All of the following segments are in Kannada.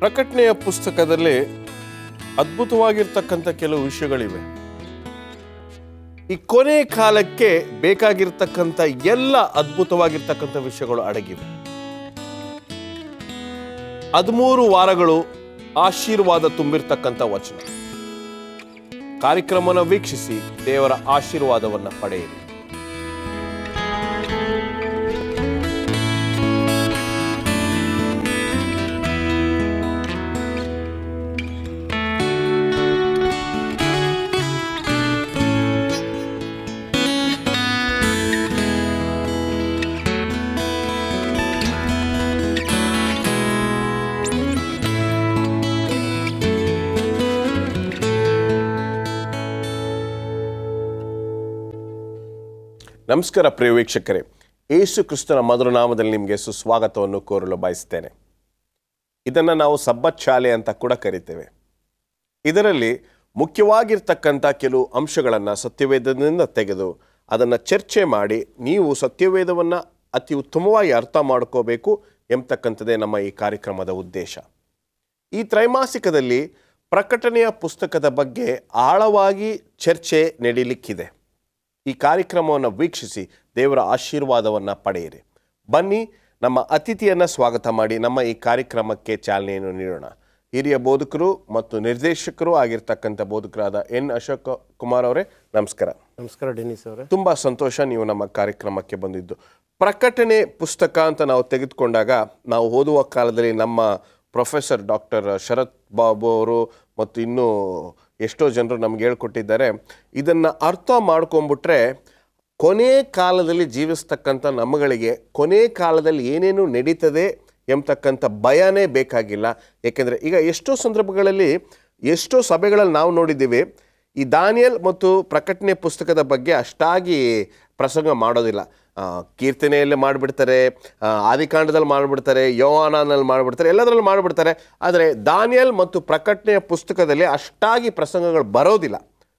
ಪ್ರಕಟಣೆಯ ಪುಸ್ತಕದಲ್ಲಿ ಅದ್ಭುತವಾಗಿರ್ತಕ್ಕಂಥ ಕೆಲವು ವಿಷಯಗಳಿವೆ. ಈ ಕೊನೆ ಕಾಲಕ್ಕೆ ಬೇಕಾಗಿರ್ತಕ್ಕಂಥ ಎಲ್ಲ ಅದ್ಭುತವಾಗಿರ್ತಕ್ಕಂಥ ವಿಷಯಗಳು ಅಡಗಿವೆ. 13 ವಾರಗಳು ಆಶೀರ್ವಾದ ತುಂಬಿರ್ತಕ್ಕಂಥ ವಚನ. ಕಾರ್ಯಕ್ರಮವನ್ನು ವೀಕ್ಷಿಸಿ ದೇವರ ಆಶೀರ್ವಾದವನ್ನ ಪಡೆಯಿರಿ. ನಮಸ್ಕಾರ ಪ್ರಿಯ ವೀಕ್ಷಕರೇ, ಯೇಸು ಕ್ರಿಸ್ತನ ಮಧುರ ನಾಮದಲ್ಲಿ ನಿಮಗೆ ಸುಸ್ವಾಗತವನ್ನು ಕೋರಲು ಬಯಸ್ತೇನೆ. ಇದನ್ನು ನಾವು ಸಬ್ಬತ್ ಶಾಲೆ ಅಂತ ಕೂಡ ಕರಿತೇವೆ. ಇದರಲ್ಲಿ ಮುಖ್ಯವಾಗಿರ್ತಕ್ಕಂಥ ಕೆಲವು ಅಂಶಗಳನ್ನು ಸತ್ಯವೇದದಿಂದ ತೆಗೆದು ಅದನ್ನು ಚರ್ಚೆ ಮಾಡಿ ನೀವು ಸತ್ಯವೇದವನ್ನು ಅತಿ ಉತ್ತಮವಾಗಿ ಅರ್ಥ ಮಾಡ್ಕೋಬೇಕು ಎಂಬತಕ್ಕಂಥದ್ದೇ ನಮ್ಮ ಈ ಕಾರ್ಯಕ್ರಮದ ಉದ್ದೇಶ. ಈ ತ್ರೈಮಾಸಿಕದಲ್ಲಿ ಪ್ರಕಟಣೆಯ ಪುಸ್ತಕದ ಬಗ್ಗೆ ಆಳವಾಗಿ ಚರ್ಚೆ ನಡೀಲಿಕ್ಕಿದೆ. ಈ ಕಾರ್ಯಕ್ರಮವನ್ನು ವೀಕ್ಷಿಸಿ ದೇವರ ಆಶೀರ್ವಾದವನ್ನು ಪಡೆಯಿರಿ. ಬನ್ನಿ, ನಮ್ಮ ಅತಿಥಿಯನ್ನು ಸ್ವಾಗತ ಮಾಡಿ ನಮ್ಮ ಈ ಕಾರ್ಯಕ್ರಮಕ್ಕೆ ಚಾಲನೆಯನ್ನು ನೀಡೋಣ. ಹಿರಿಯ ಬೋಧಕರು ಮತ್ತು ನಿರ್ದೇಶಕರು ಆಗಿರ್ತಕ್ಕಂಥ ಬೋಧಕರಾದ ಅಶೋಕ್ ಕುಮಾರ್ ಅವರೇ, ನಮಸ್ಕಾರ. ನಮಸ್ಕಾರ ಡೆನಿಸ್ ಅವರೇ. ತುಂಬ ಸಂತೋಷ ನೀವು ನಮ್ಮ ಕಾರ್ಯಕ್ರಮಕ್ಕೆ ಬಂದಿದ್ದು. ಪ್ರಕಟಣೆ ಪುಸ್ತಕ ಅಂತ ನಾವು ತೆಗೆದುಕೊಂಡಾಗ ನಾವು ಓದುವ ಕಾಲದಲ್ಲಿ ನಮ್ಮ ಪ್ರೊಫೆಸರ್ ಡಾಕ್ಟರ್ ಶರತ್ ಬಾಬು ಅವರು ಮತ್ತು ಇನ್ನೂ ಎಷ್ಟೋ ಜನರು ನಮ್ಗೆ ಹೇಳ್ಕೊಟ್ಟಿದ್ದಾರೆ, ಇದನ್ನು ಅರ್ಥ ಮಾಡ್ಕೊಂಬಿಟ್ರೆ ಕೊನೆ ಕಾಲದಲ್ಲಿ ಜೀವಿಸ್ತಕ್ಕಂಥ ನಮ್ಮಗಳಿಗೆ ಕೊನೆ ಕಾಲದಲ್ಲಿ ಏನೇನು ನಡೀತದೆ ಎಂಬತಕ್ಕಂಥ ಭಯನೇ ಬೇಕಾಗಿಲ್ಲ. ಏಕೆಂದರೆ ಈಗ ಎಷ್ಟೋ ಸಂದರ್ಭಗಳಲ್ಲಿ ಎಷ್ಟೋ ಸಭೆಗಳಲ್ಲಿ ನಾವು ನೋಡಿದ್ದೀವಿ, ಈ ದಾನಿಯೇಲ್ ಮತ್ತು ಪ್ರಕಟಣೆ ಪುಸ್ತಕದ ಬಗ್ಗೆ ಅಷ್ಟಾಗಿ ಪ್ರಸಂಗ ಮಾಡೋದಿಲ್ಲ. ಕೀರ್ತನೆಯಲ್ಲಿ ಮಾಡಿಬಿಡ್ತಾರೆ, ಆದಿಕಾಂಡದಲ್ಲಿ ಮಾಡಿಬಿಡ್ತಾರೆ, ಯೋಹಾನನಲ್ಲಿ ಮಾಡಿಬಿಡ್ತಾರೆ, ಎಲ್ಲದರಲ್ಲೂ ಮಾಡಿಬಿಡ್ತಾರೆ. ಆದರೆ ದಾನಿಯೇಲ್ ಮತ್ತು ಪ್ರಕಟಣೆಯ ಪುಸ್ತಕದಲ್ಲಿ ಅಷ್ಟಾಗಿ ಪ್ರಸಂಗಗಳು ಬರೋದಿಲ್ಲ.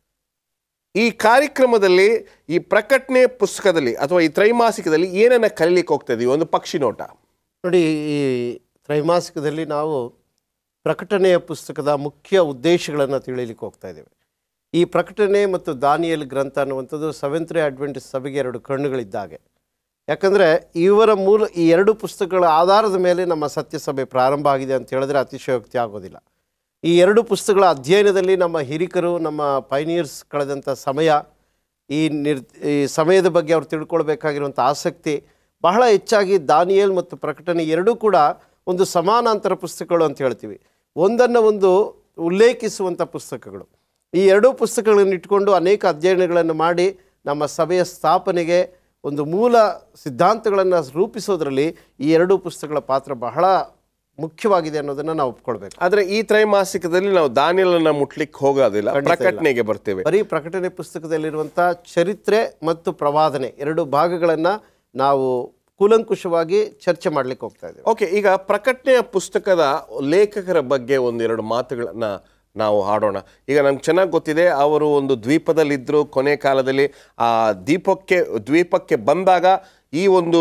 ಈ ಕಾರ್ಯಕ್ರಮದಲ್ಲಿ ಈ ಪ್ರಕಟಣೆ ಪುಸ್ತಕದಲ್ಲಿ ಅಥವಾ ಈ ತ್ರೈಮಾಸಿಕದಲ್ಲಿ ಏನನ್ನ ಕಲೀಲಿಕ್ಕೆ ಹೋಗ್ತಾ ಇದೀವಿ? ಒಂದು ಪಕ್ಷಿ ನೋಟ ನೋಡಿ. ಈ ತ್ರೈಮಾಸಿಕದಲ್ಲಿ ನಾವು ಪ್ರಕಟಣೆಯ ಪುಸ್ತಕದ ಮುಖ್ಯ ಉದ್ದೇಶಗಳನ್ನು ತಿಳಿಲಿಕ್ಕೆ ಹೋಗ್ತಾ ಇದ್ದೇವೆ. ಈ ಪ್ರಕಟಣೆ ಮತ್ತು ದಾನಿಯೇಲ್ ಗ್ರಂಥ ಅನ್ನುವಂಥದ್ದು ಸೆವೆಂತ್ ಡೇ ಅಡ್ವೆಂಟಿಸ್ಟ್ ಸಭೆಗೆ 2 ಕಣ್ಣುಗಳಿದ್ದಾಗೆ. ಯಾಕಂದರೆ ಇವರ ಈ 2 ಪುಸ್ತಕಗಳ ಆಧಾರದ ಮೇಲೆ ನಮ್ಮ ಸತ್ಯಸಭೆ ಪ್ರಾರಂಭ ಆಗಿದೆ ಅಂತ ಹೇಳಿದ್ರೆ ಅತಿಶಯೋಕ್ತಿ ಆಗೋದಿಲ್ಲ. ಈ 2 ಪುಸ್ತಕಗಳ ಅಧ್ಯಯನದಲ್ಲಿ ನಮ್ಮ ಹಿರಿಕರು, ನಮ್ಮ ಪೈನಿಯರ್ಸ್ ಕಳೆದಂಥ ಸಮಯ, ಈ ಸಮಯದ ಬಗ್ಗೆ ಅವ್ರು ತಿಳ್ಕೊಳ್ಬೇಕಾಗಿರುವಂಥ ಆಸಕ್ತಿ ಬಹಳ ಹೆಚ್ಚಾಗಿ ದಾನಿಯೇಲ್ ಮತ್ತು ಪ್ರಕಟಣೆ ಎರಡೂ ಕೂಡ ಒಂದು ಸಮಾನಾಂತರ ಪುಸ್ತಕಗಳು ಅಂತ ಹೇಳ್ತೀವಿ. ಒಂದನ್ನು ಒಂದು ಉಲ್ಲೇಖಿಸುವಂಥ ಪುಸ್ತಕಗಳು. ಈ 2 ಪುಸ್ತಕಗಳನ್ನು ಇಟ್ಕೊಂಡು ಅನೇಕ ಅಧ್ಯಯನಗಳನ್ನು ಮಾಡಿ ನಮ್ಮ ಸಭೆಯ ಸ್ಥಾಪನೆಗೆ ಒಂದು ಮೂಲ ಸಿದ್ಧಾಂತಗಳನ್ನು ರೂಪಿಸೋದ್ರಲ್ಲಿ ಈ 2 ಪುಸ್ತಕಗಳ ಪಾತ್ರ ಬಹಳ ಮುಖ್ಯವಾಗಿದೆ ಅನ್ನೋದನ್ನು ನಾವು ಒಪ್ಕೊಳ್ಬೇಕು. ಆದರೆ ಈ ತ್ರೈಮಾಸಿಕದಲ್ಲಿ ನಾವು ದಾನಿಯೇಲನ್ನ ಮುಟ್ಲಿಕ್ಕೆ ಹೋಗೋದಿಲ್ಲ, ಪ್ರಕಟಣೆಗೆ ಬರ್ತೇವೆ. ಬರೀ ಪ್ರಕಟಣೆ ಪುಸ್ತಕದಲ್ಲಿರುವಂಥ ಚರಿತ್ರೆ ಮತ್ತು ಪ್ರವಾದನೆ 2 ಭಾಗಗಳನ್ನು ನಾವು ಕೂಲಂಕುಷವಾಗಿ ಚರ್ಚೆ ಮಾಡಲಿಕ್ಕೆ ಹೋಗ್ತಾ ಇದ್ದೇವೆ. ಓಕೆ, ಈಗ ಪ್ರಕಟಣೆಯ ಪುಸ್ತಕದ ಲೇಖಕರ ಬಗ್ಗೆ 1-2 ಮಾತುಗಳನ್ನು ನಾವು ಆಡೋಣ. ಈಗ ನಮ್ಗೆ ಚೆನ್ನಾಗಿ ಗೊತ್ತಿದೆ, ಅವರು ಒಂದು ದ್ವೀಪದಲ್ಲಿದ್ದರು. ಕೊನೆ ಕಾಲದಲ್ಲಿ ಆ ದ್ವೀಪಕ್ಕೆ ಬಂದಾಗ ಈ ಒಂದು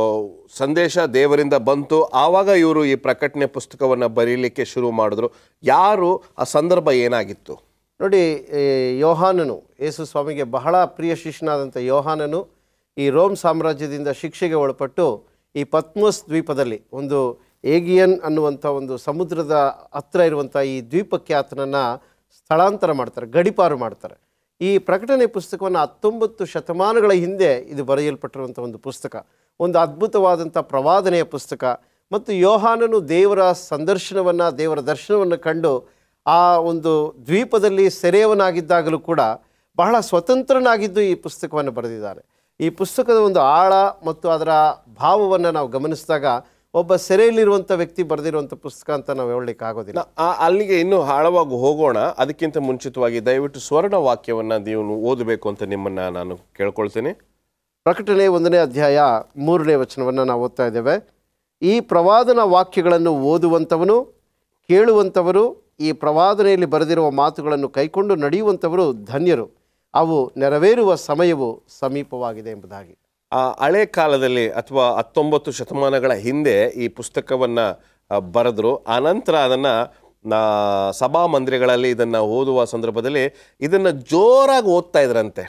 ಸಂದೇಶ ದೇವರಿಂದ ಬಂತು. ಆವಾಗ ಇವರು ಈ ಪ್ರಕಟಣೆ ಪುಸ್ತಕವನ್ನು ಬರೀಲಿಕ್ಕೆ ಶುರು ಮಾಡಿದ್ರು. ಯಾರು, ಆ ಸಂದರ್ಭ ಏನಾಗಿತ್ತು? ನೋಡಿ, ಯೋಹಾನನು, ಯೇಸು ಸ್ವಾಮಿಗೆ ಬಹಳ ಪ್ರಿಯ ಶಿಷ್ಯನಾದಂಥ ಯೋಹಾನನು ಈ ರೋಮ್ ಸಾಮ್ರಾಜ್ಯದಿಂದ ಶಿಕ್ಷೆಗೆ ಒಳಪಟ್ಟು ಈ ಪತ್ಮೋಸ್ ದ್ವೀಪದಲ್ಲಿ ಒಂದು ಏಗಿಯನ್ ಅನ್ನುವಂಥ ಒಂದು ಸಮುದ್ರದ ಹತ್ತಿರ ಇರುವಂಥ ಈ ದ್ವೀಪಕ್ಕೆ ಆತನನ್ನು ಸ್ಥಳಾಂತರ ಮಾಡ್ತಾರೆ, ಗಡಿಪಾರು ಮಾಡ್ತಾರೆ. ಈ ಪ್ರಕಟಣೆ ಪುಸ್ತಕವನ್ನು 19 ಶತಮಾನಗಳ ಹಿಂದೆ ಇದು ಬರೆಯಲ್ಪಟ್ಟಿರುವಂಥ ಒಂದು ಪುಸ್ತಕ, ಒಂದು ಅದ್ಭುತವಾದಂಥ ಪ್ರವಾದನೆಯ ಪುಸ್ತಕ. ಮತ್ತು ಯೋಹಾನನು ದೇವರ ಸಂದರ್ಶನವನ್ನು, ದೇವರ ದರ್ಶನವನ್ನು ಕಂಡು ಆ ಒಂದು ದ್ವೀಪದಲ್ಲಿ ಸೆರೆಯವನಾಗಿದ್ದಾಗಲೂ ಕೂಡ ಬಹಳ ಸ್ವತಂತ್ರನಾಗಿದ್ದು ಈ ಪುಸ್ತಕವನ್ನು ಬರೆದಿದ್ದಾರೆ. ಈ ಪುಸ್ತಕದ ಒಂದು ಆಳ ಮತ್ತು ಅದರ ಭಾವವನ್ನು ನಾವು ಗಮನಿಸಿದಾಗ ಒಬ್ಬ ಸೆರೆಯಲ್ಲಿರುವಂಥ ವ್ಯಕ್ತಿ ಬರೆದಿರುವಂಥ ಪುಸ್ತಕ ಅಂತ ನಾವು ಹೇಳಲಿಕ್ಕೆ ಆಗೋದಿಲ್ಲ. ಅಲ್ಲಿಗೆ ಇನ್ನೂ ಆಳವಾಗಿ ಹೋಗೋಣ. ಅದಕ್ಕಿಂತ ಮುಂಚಿತವಾಗಿ ದಯವಿಟ್ಟು ಸ್ವರ್ಣ ವಾಕ್ಯವನ್ನು ನೀವು ಓದಬೇಕು ಅಂತ ನಿಮ್ಮನ್ನು ನಾನು ಕೇಳ್ಕೊಳ್ತೇನೆ. ಪ್ರಕಟಣೆ 1ನೇ ಅಧ್ಯಾಯ 3ನೇ ವಚನವನ್ನು ನಾವು ಓದ್ತಾ ಇದ್ದೇವೆ. ಈ ಪ್ರವಾದನ ವಾಕ್ಯಗಳನ್ನು ಓದುವಂಥವನು, ಕೇಳುವಂಥವರು, ಈ ಪ್ರವಾದನೆಯಲ್ಲಿ ಬರೆದಿರುವ ಮಾತುಗಳನ್ನು ಕೈಕೊಂಡು ನಡೆಯುವಂಥವರು ಧನ್ಯರು, ಅವು ನೆರವೇರುವ ಸಮಯವು ಸಮೀಪವಾಗಿದೆ ಎಂಬುದಾಗಿ. ಹಳೆ ಕಾಲದಲ್ಲಿ ಅಥವಾ 19 ಶತಮಾನಗಳ ಹಿಂದೆ ಈ ಪುಸ್ತಕವನ್ನು ಬರೆದ್ರು. ಆನಂತರ ಅದನ್ನು ಸಭಾ ಮಂದಿರಗಳಲ್ಲಿ ಇದನ್ನು ಓದುವ ಸಂದರ್ಭದಲ್ಲಿ ಇದನ್ನು ಜೋರಾಗಿ ಓದ್ತಾ ಇದ್ರಂತೆ.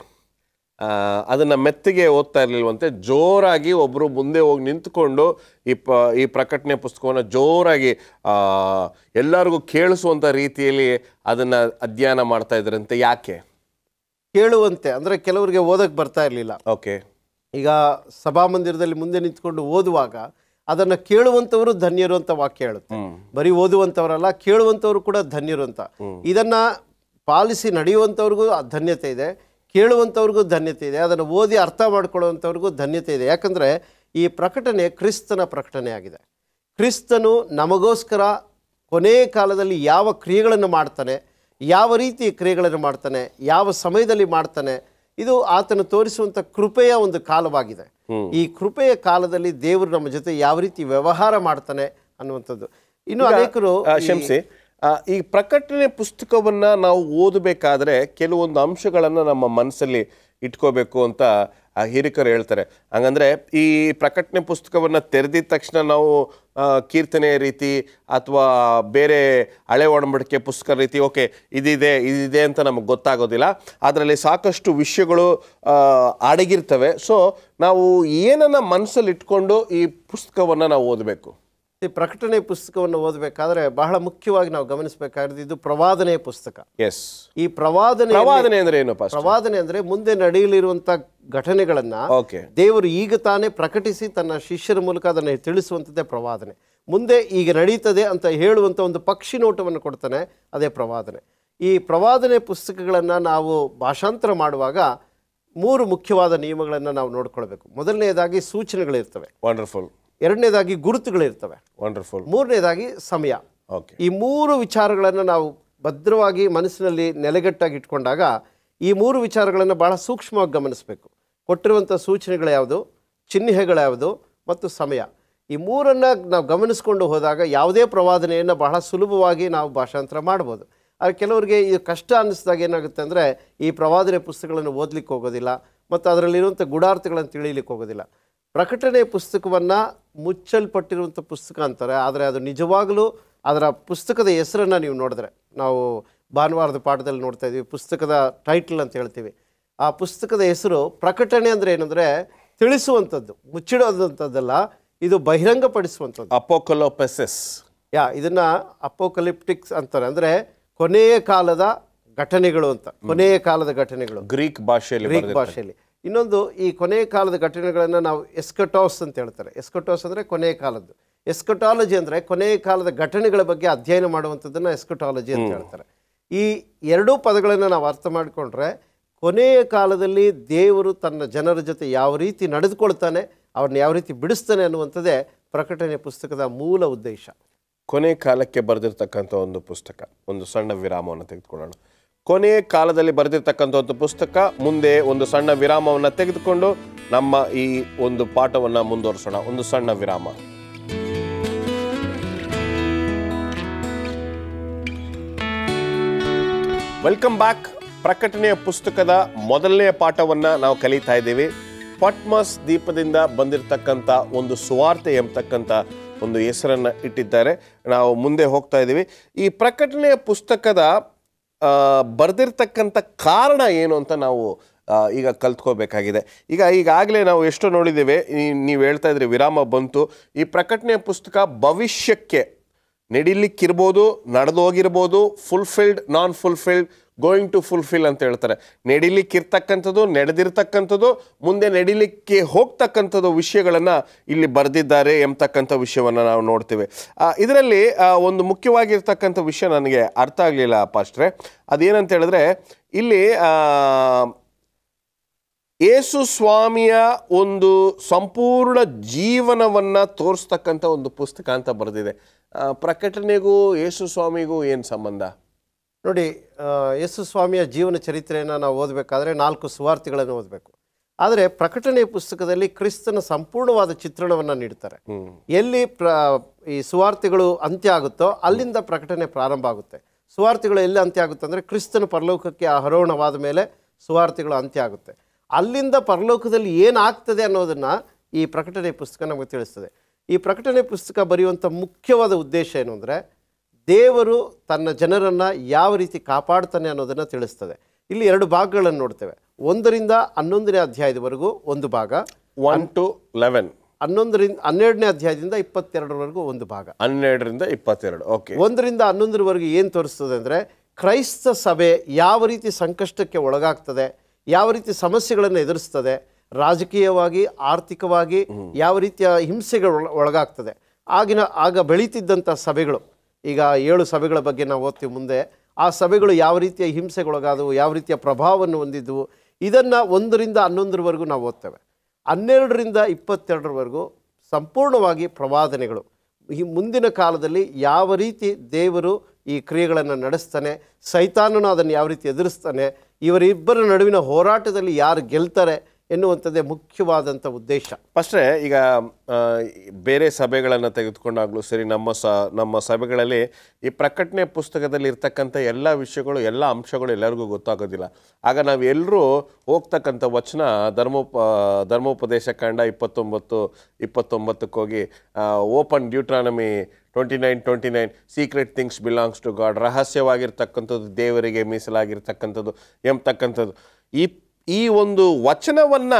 ಅದನ್ನು ಮೆತ್ತಿಗೆ ಓದ್ತಾ ಇರಲಿಲ್ವಂತೆ, ಜೋರಾಗಿ ಒಬ್ಬರು ಮುಂದೆ ಹೋಗಿ ನಿಂತ್ಕೊಂಡು ಈ ಪ್ರಕಟಣೆ ಪುಸ್ತಕವನ್ನು ಜೋರಾಗಿ ಎಲ್ಲರಿಗೂ ಕೇಳಿಸುವಂಥ ರೀತಿಯಲ್ಲಿ ಅದನ್ನು ಅಧ್ಯಯನ ಮಾಡ್ತಾ ಇದ್ರಂತೆ. ಯಾಕೆ? ಕೇಳುವಂತೆ ಅಂದರೆ ಕೆಲವರಿಗೆ ಓದಕ್ಕೆ ಬರ್ತಾ ಇರಲಿಲ್ಲ. ಓಕೆ. ಈಗ ಸಭಾಮಂದಿರದಲ್ಲಿ ಮುಂದೆ ನಿಂತ್ಕೊಂಡು ಓದುವಾಗ ಅದನ್ನು ಕೇಳುವಂಥವರು ಧನ್ಯರು ಅಂತ ವಾಕ್ಯ ಹೇಳುತ್ತೆ. ಬರೀ ಓದುವಂಥವರಲ್ಲ, ಕೇಳುವಂಥವರು ಕೂಡ ಧನ್ಯರು ಅಂತ. ಇದನ್ನು ಪಾಲಿಸಿ ನಡೆಯುವಂಥವ್ರಿಗೂ ಧನ್ಯತೆ ಇದೆ, ಕೇಳುವಂಥವ್ರಿಗೂ ಧನ್ಯತೆ ಇದೆ, ಅದನ್ನು ಓದಿ ಅರ್ಥ ಮಾಡ್ಕೊಳ್ಳುವಂಥವ್ರಿಗೂ ಧನ್ಯತೆ ಇದೆ. ಯಾಕಂದರೆ ಈ ಪ್ರಕಟಣೆ ಕ್ರಿಸ್ತನ ಪ್ರಕಟಣೆ ಆಗಿದೆ. ಕ್ರಿಸ್ತನು ನಮಗೋಸ್ಕರ ಕೊನೆಯ ಕಾಲದಲ್ಲಿ ಯಾವ ಕ್ರಿಯೆಗಳನ್ನು ಮಾಡ್ತಾನೆ, ಯಾವ ರೀತಿ ಕ್ರಿಯೆಗಳನ್ನು ಮಾಡ್ತಾನೆ, ಯಾವ ಸಮಯದಲ್ಲಿ ಮಾಡ್ತಾನೆ, ಇದು ಆತನು ತೋರಿಸುವಂಥ ಕೃಪೆಯ ಒಂದು ಕಾಲವಾಗಿದೆ. ಈ ಕೃಪೆಯ ಕಾಲದಲ್ಲಿ ದೇವರು ನಮ್ಮ ಜೊತೆ ಯಾವ ರೀತಿ ವ್ಯವಹಾರ ಮಾಡ್ತಾನೆ ಅನ್ನುವಂಥದ್ದು. ಇನ್ನು ಅನೇಕರು ಕ್ಷಮಿಸಿ, ಈ ಪ್ರಕಟಣೆ ಪುಸ್ತಕವನ್ನು ನಾವು ಓದಬೇಕಾದ್ರೆ ಕೆಲವೊಂದು ಅಂಶಗಳನ್ನು ನಮ್ಮ ಮನಸ್ಸಲ್ಲಿ ಇಟ್ಕೋಬೇಕು ಅಂತ ಹಿರಿಕರು ಹೇಳ್ತಾರೆ. ಹಂಗಂದರೆ ಈ ಪ್ರಕಟಣೆ ಪುಸ್ತಕವನ್ನು ತೆರೆದಿದ ತಕ್ಷಣ ನಾವು ಕೀರ್ತನೆಯ ರೀತಿ ಅಥವಾ ಬೇರೆ ಹಳೆ ಒಡಂಬಡಿಕೆ ಪುಸ್ತಕ ರೀತಿ ಓಕೆ ಇದಿದೆ ಅಂತ ನಮಗೆ ಗೊತ್ತಾಗೋದಿಲ್ಲ. ಅದರಲ್ಲಿ ಸಾಕಷ್ಟು ವಿಷಯಗಳು ಅಡಗಿರ್ತವೆ. ಸೊ ನಾವು ಏನನ್ನು ಮನಸ್ಸಲ್ಲಿ ಇಟ್ಕೊಂಡು ಈ ಪುಸ್ತಕವನ್ನು ನಾವು ಓದಬೇಕು? ಈ ಪ್ರಕಟಣೆ ಪುಸ್ತಕವನ್ನು ಓದಬೇಕಾದ್ರೆ ಬಹಳ ಮುಖ್ಯವಾಗಿ ನಾವು ಗಮನಿಸಬೇಕಾಗಿರೋದು ಇದು ಪ್ರವಾದನೆಯ ಪುಸ್ತಕ. ಎಸ್. ಈ ಪ್ರವಾದನೆ ಅಂದ್ರೆ ಏನು? ಪ್ರವಾದನೆ ಅಂದ್ರೆ ಮುಂದೆ ನಡೆಯಲಿರುವಂತ ಘಟನೆಗಳನ್ನ ದೇವರು ಈಗ ತಾನೇ ಪ್ರಕಟಿಸಿ ತನ್ನ ಶಿಷ್ಯರ ಮೂಲಕ ಅದನ್ನು ತಿಳಿಸುವಂಥದ್ದೇ ಪ್ರವಾದನೆ. ಮುಂದೆ ಈಗ ನಡೀತದೆ ಅಂತ ಹೇಳುವಂಥ ಒಂದು ಪಕ್ಷಿ ನೋಟವನ್ನು ಕೊಡ್ತಾನೆ, ಅದೇ ಪ್ರವಾದನೆ. ಈ ಪ್ರವಾದನೆ ಪುಸ್ತಕಗಳನ್ನು ನಾವು ಭಾಷಾಂತರ ಮಾಡುವಾಗ 3 ಮುಖ್ಯವಾದ ನಿಯಮಗಳನ್ನು ನಾವು ನೋಡ್ಕೊಳ್ಬೇಕು. ಮೊದಲನೇದಾಗಿ ಸೂಚನೆಗಳಿರ್ತವೆ, ವಂಡರ್ಫುಲ್. ಎರಡನೇದಾಗಿ ಗುರುತುಗಳಿರ್ತವೆ, ವಂಡರ್ಫುಲ್. ಮೂರನೇದಾಗಿ ಸಮಯ. ಈ 3 ವಿಚಾರಗಳನ್ನು ನಾವು ಭದ್ರವಾಗಿ ಮನಸ್ಸಿನಲ್ಲಿ ನೆಲೆಗಟ್ಟಾಗಿ ಇಟ್ಕೊಂಡಾಗ ಈ 3 ವಿಚಾರಗಳನ್ನು ಬಹಳ ಸೂಕ್ಷ್ಮವಾಗಿ ಗಮನಿಸಬೇಕು. ಕೊಟ್ಟಿರುವಂಥ ಸೂಚನೆಗಳು ಯಾವುದು, ಚಿಹ್ನೆಗಳ್ಯಾವುದು ಮತ್ತು ಸಮಯ. ಈ 3ಅನ್ನು ನಾವು ಗಮನಿಸ್ಕೊಂಡು ಹೋದಾಗ ಯಾವುದೇ ಪ್ರವಾದನೆಯನ್ನು ಬಹಳ ಸುಲಭವಾಗಿ ನಾವು ಭಾಷಾಂತರ ಮಾಡ್ಬೋದು. ಆದರೆ ಕೆಲವರಿಗೆ ಇದು ಕಷ್ಟ ಅನ್ನಿಸಿದಾಗ ಏನಾಗುತ್ತೆ ಅಂದರೆ ಈ ಪ್ರವಾದನೆ ಪುಸ್ತಕಗಳನ್ನು ಓದಲಿಕ್ಕೆ ಹೋಗೋದಿಲ್ಲ ಮತ್ತು ಅದರಲ್ಲಿರುವಂಥ ಗೂಢಾರ್ಥಗಳನ್ನು ತಿಳಿಯಲಿಕ್ಕೆ ಹೋಗೋದಿಲ್ಲ. ಪ್ರಕಟಣೆ ಪುಸ್ತಕವನ್ನು ಮುಚ್ಚಲ್ಪಟ್ಟಿರುವಂಥ ಪುಸ್ತಕ ಅಂತಾರೆ, ಆದರೆ ಅದು ನಿಜವಾಗಲೂ ಅದರ ಪುಸ್ತಕದ ಹೆಸರನ್ನು ನೀವು ನೋಡಿದ್ರೆ, ನಾವು ಭಾನುವಾರದ ಪಾಠದಲ್ಲಿ ನೋಡ್ತಾ ಇದ್ದೀವಿ, ಪುಸ್ತಕದ ಟೈಟಲ್ ಅಂತ ಹೇಳ್ತೀವಿ. ಆ ಪುಸ್ತಕದ ಹೆಸರು ಪ್ರಕಟಣೆ ಅಂದರೆ ಏನಂದರೆ ತಿಳಿಸುವಂಥದ್ದು, ಮುಚ್ಚಿಡೋದಂಥದ್ದಲ್ಲ, ಇದು ಬಹಿರಂಗಪಡಿಸುವಂಥದ್ದು. ಅಪೋಕಲಿಪ್ಸಿಸ್. ಇದನ್ನು ಅಪೋಕಲಿಪ್ಟಿಕ್ಸ್ ಅಂತಾರೆ, ಅಂದರೆ ಕೊನೆಯ ಕಾಲದ ಘಟನೆಗಳು ಅಂತ. ಕೊನೆಯ ಕಾಲದ ಘಟನೆಗಳು ಗ್ರೀಕ್ ಭಾಷೆಯಲ್ಲಿ. ಇನ್ನೊಂದು, ಈ ಕೊನೆಯ ಕಾಲದ ಘಟನೆಗಳನ್ನು ನಾವು ಎಸ್ಕಟಾಸ್ ಅಂತ ಹೇಳ್ತಾರೆ. ಎಸ್ಕಟಾಸ್ ಅಂದರೆ ಕೊನೆಯ ಕಾಲದ್ದು. ಎಸ್ಕಟಾಲಜಿ ಅಂದರೆ ಕೊನೆಯ ಕಾಲದ ಘಟನೆಗಳ ಬಗ್ಗೆ ಅಧ್ಯಯನ ಮಾಡುವಂಥದ್ದನ್ನು ಎಸ್ಕಟಾಲಜಿ ಅಂತ ಹೇಳ್ತಾರೆ. ಈ 2 ಪದಗಳನ್ನು ನಾವು ಅರ್ಥ ಮಾಡಿಕೊಂಡ್ರೆ ಕೊನೆಯ ಕಾಲದಲ್ಲಿ ದೇವರು ತನ್ನ ಜನರ ಜೊತೆ ಯಾವ ರೀತಿ ನಡೆದುಕೊಳ್ತಾನೆ, ಅವ್ರನ್ನ ಯಾವ ರೀತಿ ಬಿಡಿಸ್ತಾನೆ ಅನ್ನುವಂಥದ್ದೇ ಪ್ರಕಟಣೆ ಪುಸ್ತಕದ ಮೂಲ ಉದ್ದೇಶ. ಕೊನೆ ಕಾಲಕ್ಕೆ ಬರೆದಿರ್ತಕ್ಕಂಥ ಒಂದು ಪುಸ್ತಕ. ಒಂದು ಸಣ್ಣ ವಿರಾಮವನ್ನು ತೆಗೆದುಕೊಳ್ಳೋಣ. ಕೊನೆಯ ಕಾಲದಲ್ಲಿ ಬರೆದಿರ್ತಕ್ಕಂಥ ಒಂದು ಪುಸ್ತಕ. ಮುಂದೆ ಒಂದು ಸಣ್ಣ ವಿರಾಮವನ್ನು ತೆಗೆದುಕೊಂಡು ನಮ್ಮ ಈ ಒಂದು ಪಾಠವನ್ನು ಮುಂದುವರಿಸೋಣ. ಒಂದು ಸಣ್ಣ ವಿರಾಮ. Welcome back. ಪ್ರಕಟಣೆಯ ಪುಸ್ತಕದ ಮೊದಲನೆಯ ಪಾಠವನ್ನು ನಾವು ಕಲಿತಾ ಇದ್ದೀವಿ. ಪಟ್ಮಸ್ ದ್ವೀಪದಿಂದ ಬಂದಿರತಕ್ಕಂಥ ಒಂದು ಸುವಾರ್ತೆ ಎಂಬತಕ್ಕಂಥ ಒಂದು ಹೆಸರನ್ನು ಇಟ್ಟಿದ್ದಾರೆ. ನಾವು ಮುಂದೆ ಹೋಗ್ತಾ ಇದ್ದೀವಿ. ಈ ಪ್ರಕಟಣೆಯ ಪುಸ್ತಕದ ಬರೆದಿರ್ತಕ್ಕಂಥ ಕಾರಣ ಏನು ಅಂತ ನಾವು ಈಗ ಕಲ್ತ್ಕೋಬೇಕಾಗಿದೆ. ಈಗಾಗಲೇ ನಾವು ಎಷ್ಟು ನೋಡಿದ್ದೇವೆ, ನೀವು ಹೇಳ್ತಾ ಇದ್ರಿ ವಿರಾಮ ಬಂತು. ಈ ಪ್ರಕಟಣೆಯ ಪುಸ್ತಕ ಭವಿಷ್ಯಕ್ಕೆ ನಡಿಲಿಕ್ಕಿರ್ಬೋದು, ನಡೆದೋಗಿರ್ಬೋದು, fulfilled, non fulfilled, going to fulfil ಅಂತ ಹೇಳ್ತಾರೆ. ನಡಿಲಿಕ್ಕಿರ್ತಕ್ಕಂಥದ್ದು, ನಡೆದಿರ್ತಕ್ಕಂಥದ್ದು, ಮುಂದೆ ನಡಿಲಿಕ್ಕೆ ಹೋಗ್ತಕ್ಕಂಥದ್ದು ವಿಷಯಗಳನ್ನು ಇಲ್ಲಿ ಬರೆದಿದ್ದಾರೆ ಎಂಬತಕ್ಕಂಥ ವಿಷಯವನ್ನು ನಾವು ನೋಡ್ತೀವಿ. ಇದರಲ್ಲಿ ಒಂದು ಮುಖ್ಯವಾಗಿರ್ತಕ್ಕಂಥ ವಿಷಯ ನನಗೆ ಅರ್ಥ ಆಗಲಿಲ್ಲ ಪಾಸ್ಟ್ರೆ. ಅದೇನಂತ ಹೇಳಿದ್ರೆ, ಇಲ್ಲಿ ಯೇಸು ಸ್ವಾಮಿಯ ಒಂದು ಸಂಪೂರ್ಣ ಜೀವನವನ್ನು ತೋರಿಸ್ತಕ್ಕಂಥ ಒಂದು ಪುಸ್ತಕ ಅಂತ ಬರೆದಿದೆ. ಪ್ರಕಟಣೆಗೂ ಯೇಸು ಸ್ವಾಮಿಗೂ ಏನು ಸಂಬಂಧ? ನೋಡಿ, ಯೇಸು ಸ್ವಾಮಿಯ ಜೀವನ ಚರಿತ್ರೆಯನ್ನು ನಾವು ಓದಬೇಕಾದ್ರೆ 4 ಸುವಾರ್ತೆಗಳನ್ನು ಓದಬೇಕು. ಆದರೆ ಪ್ರಕಟಣೆ ಪುಸ್ತಕದಲ್ಲಿ ಕ್ರಿಸ್ತನ ಸಂಪೂರ್ಣವಾದ ಚಿತ್ರಣವನ್ನು ನೀಡ್ತಾರೆ. ಎಲ್ಲಿ ಈ ಸುವಾರ್ತೆಗಳು ಅಂತ್ಯ ಆಗುತ್ತೋ ಅಲ್ಲಿಂದ ಪ್ರಕಟಣೆ ಪ್ರಾರಂಭ ಆಗುತ್ತೆ. ಸುವಾರ್ತೆಗಳು ಎಲ್ಲಿ ಅಂತ್ಯ ಆಗುತ್ತೆ ಅಂದರೆ ಕ್ರಿಸ್ತನ ಪರಲೋಕಕ್ಕೆ ಆರೋಹಣವಾದ ಮೇಲೆ ಸುವಾರ್ತೆಗಳು ಅಂತ್ಯ ಆಗುತ್ತೆ. ಅಲ್ಲಿಂದ ಪರಲೋಕದಲ್ಲಿ ಏನಾಗ್ತದೆ ಅನ್ನೋದನ್ನು ಈ ಪ್ರಕಟಣೆ ಪುಸ್ತಕ ನಮಗೆ ತಿಳಿಸ್ತದೆ. ಈ ಪ್ರಕಟಣೆ ಪುಸ್ತಕ ಬರೆಯುವಂಥ ಮುಖ್ಯವಾದ ಉದ್ದೇಶ ಏನು ಅಂದರೆ ದೇವರು ತನ್ನ ಜನರನ್ನು ಯಾವ ರೀತಿ ಕಾಪಾಡ್ತಾನೆ ಅನ್ನೋದನ್ನು ತಿಳಿಸ್ತದೆ. ಇಲ್ಲಿ 2 ಭಾಗಗಳನ್ನು ನೋಡ್ತೇವೆ. 1ರಿಂದ 11ನೇ ಅಧ್ಯಾಯದವರೆಗೂ ಒಂದು ಭಾಗ, 1 to 11, 12ನೇ ಅಧ್ಯಾಯದಿಂದ 22ರವರೆಗೂ ಒಂದು ಭಾಗ, 12ರಿಂದ 22. ಓಕೆ. 1ರಿಂದ 11ರವರೆಗೆ ಏನು ತೋರಿಸ್ತದೆ ಅಂದರೆ ಕ್ರೈಸ್ತ ಸಭೆ ಯಾವ ರೀತಿ ಸಂಕಷ್ಟಕ್ಕೆ ಒಳಗಾಗ್ತದೆ, ಯಾವ ರೀತಿ ಸಮಸ್ಯೆಗಳನ್ನು ಎದುರಿಸ್ತದೆ, ರಾಜಕೀಯವಾಗಿ ಆರ್ಥಿಕವಾಗಿ ಯಾವ ರೀತಿಯ ಹಿಂಸೆಗಳು ಒಳಗಾಗ್ತದೆ. ಆಗ ಬೆಳೀತಿದ್ದಂಥ ಸಭೆಗಳು, ಈಗ 7 ಸಭೆಗಳ ಬಗ್ಗೆ ನಾವು ಓದ್ತೀವಿ ಮುಂದೆ, ಆ ಸಭೆಗಳು ಯಾವ ರೀತಿಯ ಹಿಂಸೆಗೊಳಗಾದವು, ಯಾವ ರೀತಿಯ ಪ್ರಭಾವವನ್ನು ಹೊಂದಿದ್ವು, ಇದನ್ನು 1ರಿಂದ 11ರವರೆಗೂ ನಾವು ಓದ್ತೇವೆ. 12ರಿಂದ 22ರವರೆಗೂ ಸಂಪೂರ್ಣವಾಗಿ ಪ್ರವಾದನೆಗಳು, ಈ ಮುಂದಿನ ಕಾಲದಲ್ಲಿ ಯಾವ ರೀತಿ ದೇವರು ಈ ಕ್ರಿಯೆಗಳನ್ನು ನಡೆಸ್ತಾನೆ, ಸೈತಾನನು ಅದನ್ನು ಯಾವ ರೀತಿ ಎದುರಿಸ್ತಾನೆ, ಇವರಿಬ್ಬರ ನಡುವಿನ ಹೋರಾಟದಲ್ಲಿ ಯಾರು ಗೆಲ್ತಾರೆ ಎನ್ನುವಂಥದ್ದೇ ಮುಖ್ಯವಾದಂಥ ಉದ್ದೇಶ. ಫಸ್ಟ್ರೆ ಈಗ ಬೇರೆ ಸಭೆಗಳನ್ನು ತೆಗೆದುಕೊಂಡಾಗಲೂ ಸರಿ, ನಮ್ಮ ಸಭೆಗಳಲ್ಲಿ ಈ ಪ್ರಕಟಣೆ ಪುಸ್ತಕದಲ್ಲಿ ಇರ್ತಕ್ಕಂಥ ಎಲ್ಲ ವಿಷಯಗಳು, ಎಲ್ಲ ಅಂಶಗಳು ಎಲ್ಲರಿಗೂ ಗೊತ್ತಾಗೋದಿಲ್ಲ. ಆಗ ನಾವು ಎಲ್ಲರೂ ಹೋಗ್ತಕ್ಕಂಥ ವಚನ ಧರ್ಮೋಪದೇಶ ಕಾಂಡ 29:29 ಹೋಗಿ open Deuteronomy 29:29 secret things belongs to God, ರಹಸ್ಯವಾಗಿರ್ತಕ್ಕಂಥದ್ದು ದೇವರಿಗೆ ಮೀಸಲಾಗಿರ್ತಕ್ಕಂಥದ್ದು ಎಂಬತಕ್ಕಂಥದ್ದು. ಈ ಒಂದು ವಚನವನ್ನು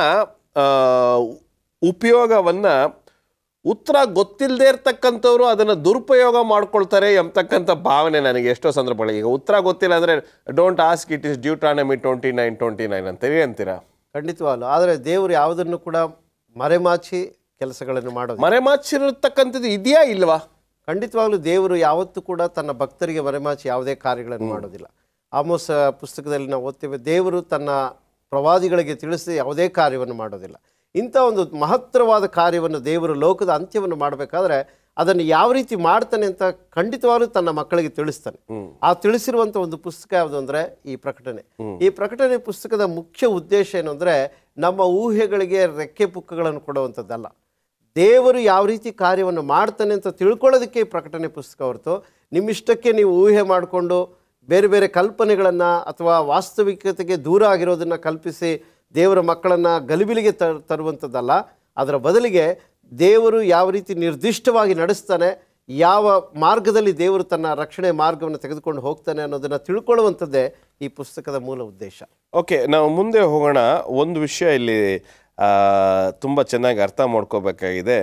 ಉಪಯೋಗವನ್ನು ಉತ್ತರ ಗೊತ್ತಿಲ್ಲದೆ ಇರ್ತಕ್ಕಂಥವ್ರು ಅದನ್ನು ದುರುಪಯೋಗ ಮಾಡ್ಕೊಳ್ತಾರೆ ಎಂಬತಕ್ಕಂಥ ಭಾವನೆ ನನಗೆ ಎಷ್ಟೋ ಸಂದರ್ಭಗಳು. ಈಗ ಉತ್ತರ ಗೊತ್ತಿಲ್ಲ ಅಂದರೆ don't ask, it is Deuteronomy 29:29 ಅಂತೇಳಿ ಅಂತೀರಾ? ಖಂಡಿತವಾಗಲು. ಆದರೆ ದೇವರು ಯಾವುದನ್ನು ಕೂಡ ಮರೆಮಾಚಿ ಕೆಲಸಗಳನ್ನು ಮಾಡೋದು, ಮರೆಮಾಚಿರತಕ್ಕಂಥದ್ದು ಇದೆಯಾ ಇಲ್ವಾ? ಖಂಡಿತವಾಗ್ಲೂ ದೇವರು ಯಾವತ್ತೂ ಕೂಡ ತನ್ನ ಭಕ್ತರಿಗೆ ಮರೆಮಾಚಿ ಯಾವುದೇ ಕಾರ್ಯಗಳನ್ನು ಮಾಡೋದಿಲ್ಲ. ಆಮೋಸ ಪುಸ್ತಕದಲ್ಲಿ ನಾವು ಓದ್ತೇವೆ, ದೇವರು ತನ್ನ ಪ್ರವಾದಿಗಳಿಗೆ ತಿಳಿಸಿ ಯಾವುದೇ ಕಾರ್ಯವನ್ನು ಮಾಡೋದಿಲ್ಲ. ಇಂಥ ಒಂದು ಮಹತ್ತರವಾದ ಕಾರ್ಯವನ್ನು ದೇವರು ಲೋಕದ ಅಂತ್ಯವನ್ನು ಮಾಡಬೇಕಾದ್ರೆ ಅದನ್ನು ಯಾವ ರೀತಿ ಮಾಡ್ತಾನೆ ಅಂತ ಖಂಡಿತವಾಗ್ಲೂ ತನ್ನ ಮಕ್ಕಳಿಗೆ ತಿಳಿಸ್ತಾನೆ. ಆ ತಿಳಿಸಿರುವಂಥ ಒಂದು ಪುಸ್ತಕ ಯಾವುದು ಅಂದರೆ ಈ ಪ್ರಕಟಣೆ. ಈ ಪ್ರಕಟಣೆ ಪುಸ್ತಕದ ಮುಖ್ಯ ಉದ್ದೇಶ ಏನು ಅಂದರೆ ನಮ್ಮ ಊಹೆಗಳಿಗೆ ರೆಕ್ಕೆ ಪುಕ್ಕಗಳನ್ನು ಕೊಡುವಂಥದ್ದಲ್ಲ, ದೇವರು ಯಾವ ರೀತಿ ಕಾರ್ಯವನ್ನು ಮಾಡ್ತಾನೆ ಅಂತ ತಿಳ್ಕೊಳ್ಳೋದಕ್ಕೆ ಈ ಪ್ರಕಟಣೆ ಪುಸ್ತಕ ಹೊರತು ನಿಮ್ಮಿಷ್ಟಕ್ಕೆ ನೀವು ಊಹೆ ಮಾಡಿಕೊಂಡು ಬೇರೆ ಬೇರೆ ಕಲ್ಪನೆಗಳನ್ನು ಅಥವಾ ವಾಸ್ತವಿಕತೆಗೆ ದೂರ ಆಗಿರೋದನ್ನು ಕಲ್ಪಿಸಿ ದೇವರ ಮಕ್ಕಳನ್ನು ಗಲಿಬಿಲಿಗೆ ತರುವಂಥದ್ದಲ್ಲ. ಅದರ ಬದಲಿಗೆ ದೇವರು ಯಾವ ರೀತಿ ನಿರ್ದಿಷ್ಟವಾಗಿ ನಡೆಸ್ತಾನೆ, ಯಾವ ಮಾರ್ಗದಲ್ಲಿ ದೇವರು ತನ್ನ ರಕ್ಷಣೆ ಮಾರ್ಗವನ್ನು ತೆಗೆದುಕೊಂಡು ಹೋಗ್ತಾನೆ ಅನ್ನೋದನ್ನು ತಿಳ್ಕೊಳ್ಳುವಂಥದ್ದೇ ಈ ಪುಸ್ತಕದ ಮೂಲ ಉದ್ದೇಶ. ಓಕೆ, ನಾವು ಮುಂದೆ ಹೋಗೋಣ. ಒಂದು ವಿಷಯ ಇಲ್ಲಿ ತುಂಬ ಚೆನ್ನಾಗಿ ಅರ್ಥ ಮಾಡ್ಕೋಬೇಕಾಗಿದೆ.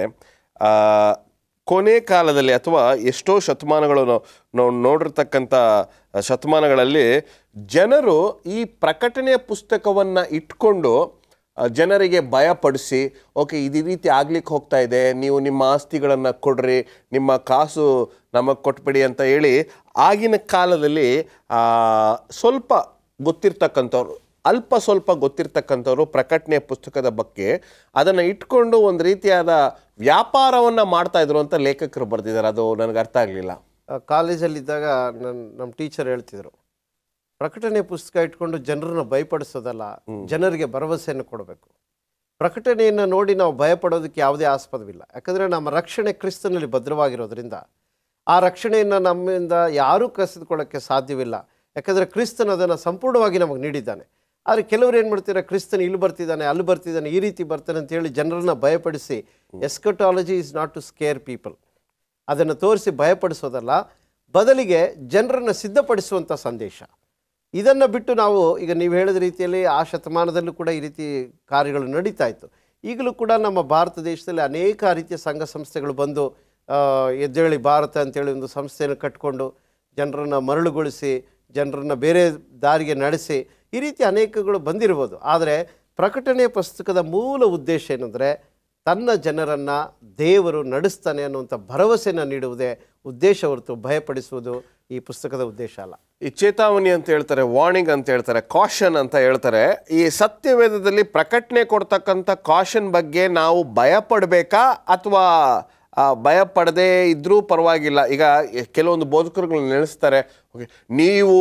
ಕೊನೆ ಕಾಲದಲ್ಲಿ ಅಥವಾ ಎಷ್ಟೋ ಶತಮಾನಗಳು ನಾವು ನೋಡಿರ್ತಕ್ಕಂಥ ಶತಮಾನಗಳಲ್ಲಿ ಜನರು ಈ ಪ್ರಕಟಣೆಯ ಪುಸ್ತಕವನ್ನು ಇಟ್ಕೊಂಡು ಜನರಿಗೆ ಭಯಪಡಿಸಿ, ಓಕೆ ಇದು ರೀತಿ ಆಗ್ಲಿಕ್ಕೆ ಹೋಗ್ತಾ ಇದೆ, ನೀವು ನಿಮ್ಮ ಆಸ್ತಿಗಳನ್ನು ಕೊಡ್ರಿ, ನಿಮ್ಮ ಕಾಸು ನಮಗೆ ಕೊಟ್ಬಿಡಿ ಅಂತ ಹೇಳಿ ಆಗಿನ ಕಾಲದಲ್ಲಿ ಸ್ವಲ್ಪ ಗೊತ್ತಿರ್ತಕ್ಕಂಥವ್ರು, ಅಲ್ಪ ಸ್ವಲ್ಪ ಗೊತ್ತಿರ್ತಕ್ಕಂಥವ್ರು ಪ್ರಕಟಣೆಯ ಪುಸ್ತಕದ ಬಗ್ಗೆ ಅದನ್ನು ಇಟ್ಕೊಂಡು ಒಂದು ರೀತಿಯಾದ ವ್ಯಾಪಾರವನ್ನು ಮಾಡ್ತಾಯಿದ್ರು ಅಂತ ಲೇಖಕರು ಬರೆದಿದ್ದಾರೆ. ಅದು ನನಗೆ ಅರ್ಥ ಆಗಲಿಲ್ಲ. ಕಾಲೇಜಲ್ಲಿದ್ದಾಗ ನಮ್ಮ ಟೀಚರ್ ಹೇಳ್ತಿದ್ರು, ಪ್ರಕಟಣೆ ಪುಸ್ತಕ ಇಟ್ಕೊಂಡು ಜನರನ್ನು ಭಯಪಡಿಸೋದಲ್ಲ, ಜನರಿಗೆ ಭರವಸೆಯನ್ನು ಕೊಡಬೇಕು. ಪ್ರಕಟಣೆಯನ್ನು ನೋಡಿ ನಾವು ಭಯಪಡೋದಕ್ಕೆ ಯಾವುದೇ ಆಸ್ಪದವಿಲ್ಲ. ಯಾಕಂದರೆ ನಮ್ಮ ರಕ್ಷಣೆ ಕ್ರಿಸ್ತನಲ್ಲಿ ಭದ್ರವಾಗಿರೋದ್ರಿಂದ ಆ ರಕ್ಷಣೆಯನ್ನು ನಮ್ಮಿಂದ ಯಾರೂ ಕಸಿದುಕೊಳ್ಳೋಕ್ಕೆ ಸಾಧ್ಯವಿಲ್ಲ. ಯಾಕಂದರೆ ಕ್ರಿಸ್ತನ ಅದನ್ನು ಸಂಪೂರ್ಣವಾಗಿ ನಮಗೆ ನೀಡಿದ್ದಾನೆ. ಆದರೆ ಕೆಲವರು ಏನು ಮಾಡ್ತಾರೆ, ಕ್ರಿಸ್ತನ ಇಲ್ಲಿ ಬರ್ತಿದ್ದಾನೆ, ಅಲ್ಲಿ ಬರ್ತಿದ್ದಾನೆ, ಈ ರೀತಿ ಬರ್ತಾನೆ ಅಂತೇಳಿ ಜನರನ್ನು ಭಯಪಡಿಸಿ, eschatology is not to scare people, ಅದನ್ನು ತೋರಿಸಿ ಭಯಪಡಿಸೋದಲ್ಲ, ಬದಲಿಗೆ ಜನರನ್ನು ಸಿದ್ಧಪಡಿಸುವಂಥ ಸಂದೇಶ. ಇದನ್ನು ಬಿಟ್ಟು ನಾವು ಈಗ ನೀವು ಹೇಳಿದ ರೀತಿಯಲ್ಲಿ ಆ ಶತಮಾನದಲ್ಲೂ ಕೂಡ ಈ ರೀತಿ ಕಾರ್ಯಗಳು ನಡೀತಾ ಇತ್ತು. ಈಗಲೂ ಕೂಡ ನಮ್ಮ ಭಾರತ ದೇಶದಲ್ಲಿ ಅನೇಕ ರೀತಿಯ ಸಂಘ ಸಂಸ್ಥೆಗಳು ಬಂದು ಎದ್ದೇಳಿ ಭಾರತ ಅಂತೇಳಿ ಒಂದು ಸಂಸ್ಥೆಯನ್ನು ಕಟ್ಟಿಕೊಂಡು ಜನರನ್ನು ಮರಳುಗೊಳಿಸಿ, ಜನರನ್ನು ಬೇರೆ ದಾರಿಗೆ ನಡೆಸಿ, ಈ ರೀತಿ ಅನೇಕಗಳು ಬಂದಿರ್ಬೋದು. ಆದರೆ ಪ್ರಕಟಣೆಯ ಪುಸ್ತಕದ ಮೂಲ ಉದ್ದೇಶ ಏನಂದರೆ ತನ್ನ ಜನರನ್ನು ದೇವರು ನಡೆಸ್ತಾನೆ ಅನ್ನುವಂಥ ಭರವಸೆಯನ್ನು ನೀಡುವುದೇ ಉದ್ದೇಶ ಹೊರತು ಭಯಪಡಿಸುವುದು ಈ ಪುಸ್ತಕದ ಉದ್ದೇಶ ಅಲ್ಲ. ಈ ಚೇತಾವಣಿ ಅಂತ ಹೇಳ್ತಾರೆ, ವಾರ್ನಿಂಗ್ ಅಂತ ಹೇಳ್ತಾರೆ, ಕಾಷನ್ ಅಂತ ಹೇಳ್ತಾರೆ. ಈ ಸತ್ಯವೇದದಲ್ಲಿ ಪ್ರಕಟಣೆ ಕೊಡ್ತಕ್ಕಂಥ ಕಾಷನ್ ಬಗ್ಗೆ ನಾವು ಭಯಪಡಬೇಕಾ ಅಥವಾ ಭಯಪಡದೇ ಇದ್ರೂ ಪರವಾಗಿಲ್ಲ? ಈಗ ಕೆಲವೊಂದು ಬೋಧಕರುಗಳನ್ನ ನೆನೆಸ್ತಾರೆ, ನೀವು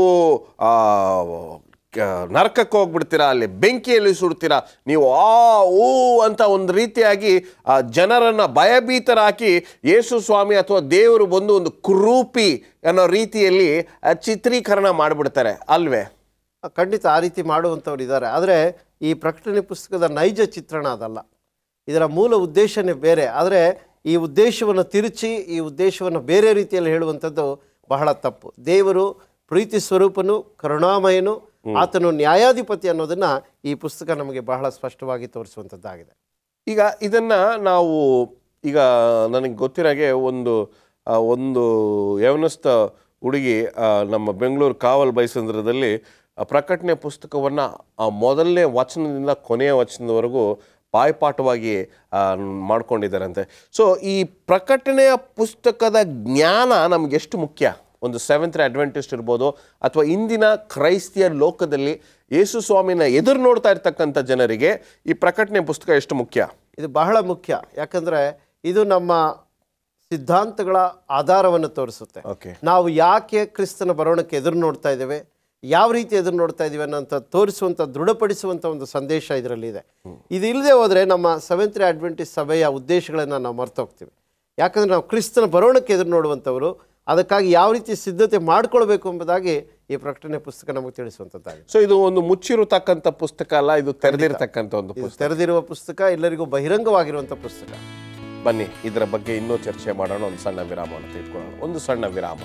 ನರಕಕ್ಕೆ ಹೋಗ್ಬಿಡ್ತೀರಾ, ಅಲ್ಲಿ ಬೆಂಕಿಯಲ್ಲಿ ಸುಡ್ತೀರಾ, ನೀವು ಊ ಅಂತ ಒಂದು ರೀತಿಯಾಗಿ ಜನರನ್ನು ಭಯಭೀತರಾಕಿ ಯೇಸು ಸ್ವಾಮಿ ಅಥವಾ ದೇವರು ಬಂದು ಒಂದು ಕುರೂಪಿ ಅನ್ನೋ ರೀತಿಯಲ್ಲಿ ಚಿತ್ರೀಕರಣ ಮಾಡಿಬಿಡ್ತಾರೆ ಅಲ್ವೇ? ಖಂಡಿತ ಆ ರೀತಿ ಮಾಡುವಂಥವ್ರು ಇದ್ದಾರೆ. ಆದರೆ ಈ ಪ್ರಕಟಣೆ ಪುಸ್ತಕದ ನೈಜ ಚಿತ್ರಣ ಅದಲ್ಲ, ಇದರ ಮೂಲ ಉದ್ದೇಶನೇ ಬೇರೆ. ಆದರೆ ಈ ಉದ್ದೇಶವನ್ನು ತಿರುಚಿ ಈ ಉದ್ದೇಶವನ್ನು ಬೇರೆ ರೀತಿಯಲ್ಲಿ ಹೇಳುವಂಥದ್ದು ಬಹಳ ತಪ್ಪು. ದೇವರು ಪ್ರೀತಿ ಸ್ವರೂಪನು, ಕರುಣಾಮಯನು, ಆತನು ನ್ಯಾಯಾಧಿಪತಿ ಅನ್ನೋದನ್ನು ಈ ಪುಸ್ತಕ ನಮಗೆ ಬಹಳ ಸ್ಪಷ್ಟವಾಗಿ ತೋರಿಸುವಂಥದ್ದಾಗಿದೆ. ಈಗ ಇದನ್ನು ನಾವು ಈಗ ನನಗೆ ಗೊತ್ತಿರಾಗೆ ಒಂದು ಯವನಸ್ಥ ಹುಡುಗಿ ನಮ್ಮ ಬೆಂಗಳೂರು ಕಾವಲ್ ಬೈಸಂದ್ರದಲ್ಲಿ ಪ್ರಕಟಣೆ ಪುಸ್ತಕವನ್ನು ಮೊದಲನೇ ವಚನದಿಂದ ಕೊನೆಯ ವಚನದವರೆಗೂ ಬಾಯ್ಪಾಠವಾಗಿ ಮಾಡ್ಕೊಂಡಿದ್ದಾರಂತೆ. ಸೊ ಈ ಪ್ರಕಟಣೆಯ ಪುಸ್ತಕದ ಜ್ಞಾನ ನಮ್ಗೆ ಎಷ್ಟು ಮುಖ್ಯ? ಒಂದು ಸೆವೆಂತ್ ಅಡ್ವೆಂಟಿಸ್ಟ್ ಇರ್ಬೋದು ಅಥವಾ ಇಂದಿನ ಕ್ರೈಸ್ತಿಯ ಲೋಕದಲ್ಲಿ ಯೇಸು ಸ್ವಾಮಿನ ಎದುರು ನೋಡ್ತಾ ಇರ್ತಕ್ಕಂಥ ಜನರಿಗೆ ಈ ಪ್ರಕಟಣೆ ಪುಸ್ತಕ ಎಷ್ಟು ಮುಖ್ಯ? ಇದು ಬಹಳ ಮುಖ್ಯ. ಯಾಕಂದರೆ ಇದು ನಮ್ಮ ಸಿದ್ಧಾಂತಗಳ ಆಧಾರವನ್ನು ತೋರಿಸುತ್ತೆ. ನಾವು ಯಾಕೆ ಕ್ರಿಸ್ತನ ಬರೋಣಕ್ಕೆ ಎದುರು ನೋಡ್ತಾ ಇದ್ದೇವೆ, ಯಾವ ರೀತಿ ಎದುರು ನೋಡ್ತಾ ಇದ್ದೀವಿ ಅನ್ನೋಂಥ ತೋರಿಸುವಂಥ, ದೃಢಪಡಿಸುವಂಥ ಒಂದು ಸಂದೇಶ ಇದರಲ್ಲಿದೆ. ಇದು ಇಲ್ಲದೆ ಹೋದರೆ ನಮ್ಮ ಸೆವೆಂತ್ ಅಡ್ವೆಂಟಿಸ್ಟ್ ಸಭೆಯ ಉದ್ದೇಶಗಳನ್ನು ನಾವು ಮರ್ತು ಹೋಗ್ತೀವಿ. ಯಾಕಂದರೆ ನಾವು ಕ್ರಿಸ್ತನ ಬರೋಣಕ್ಕೆ ಎದುರು ನೋಡುವಂಥವರು, ಅದಕ್ಕಾಗಿ ಯಾವ ರೀತಿ ಸಿದ್ಧತೆ ಮಾಡ್ಕೊಳ್ಬೇಕು ಎಂಬುದಾಗಿ ಈ ಪ್ರಕಟಣೆ ಪುಸ್ತಕ ನಮಗೆ ತಿಳಿಸುವಂಥದ್ದಾಗಿದೆ. ಸೊ ಇದು ಒಂದು ಮುಚ್ಚಿರತಕ್ಕಂಥ ಪುಸ್ತಕ ಅಲ್ಲ, ಇದು ತೆರೆದಿರತಕ್ಕಂಥ ಒಂದು ಪುಸ್ತಕ, ತೆರೆದಿರುವ ಪುಸ್ತಕ, ಎಲ್ಲರಿಗೂ ಬಹಿರಂಗವಾಗಿರುವಂಥ ಪುಸ್ತಕ. ಬನ್ನಿ ಇದರ ಬಗ್ಗೆ ಇನ್ನೂ ಚರ್ಚೆ ಮಾಡೋಣ. ಒಂದು ಸಣ್ಣ ವಿರಾಮವನ್ನು ತೆಗೆದುಕೊಳ್ಳೋಣ. ಒಂದು ಸಣ್ಣ ವಿರಾಮ.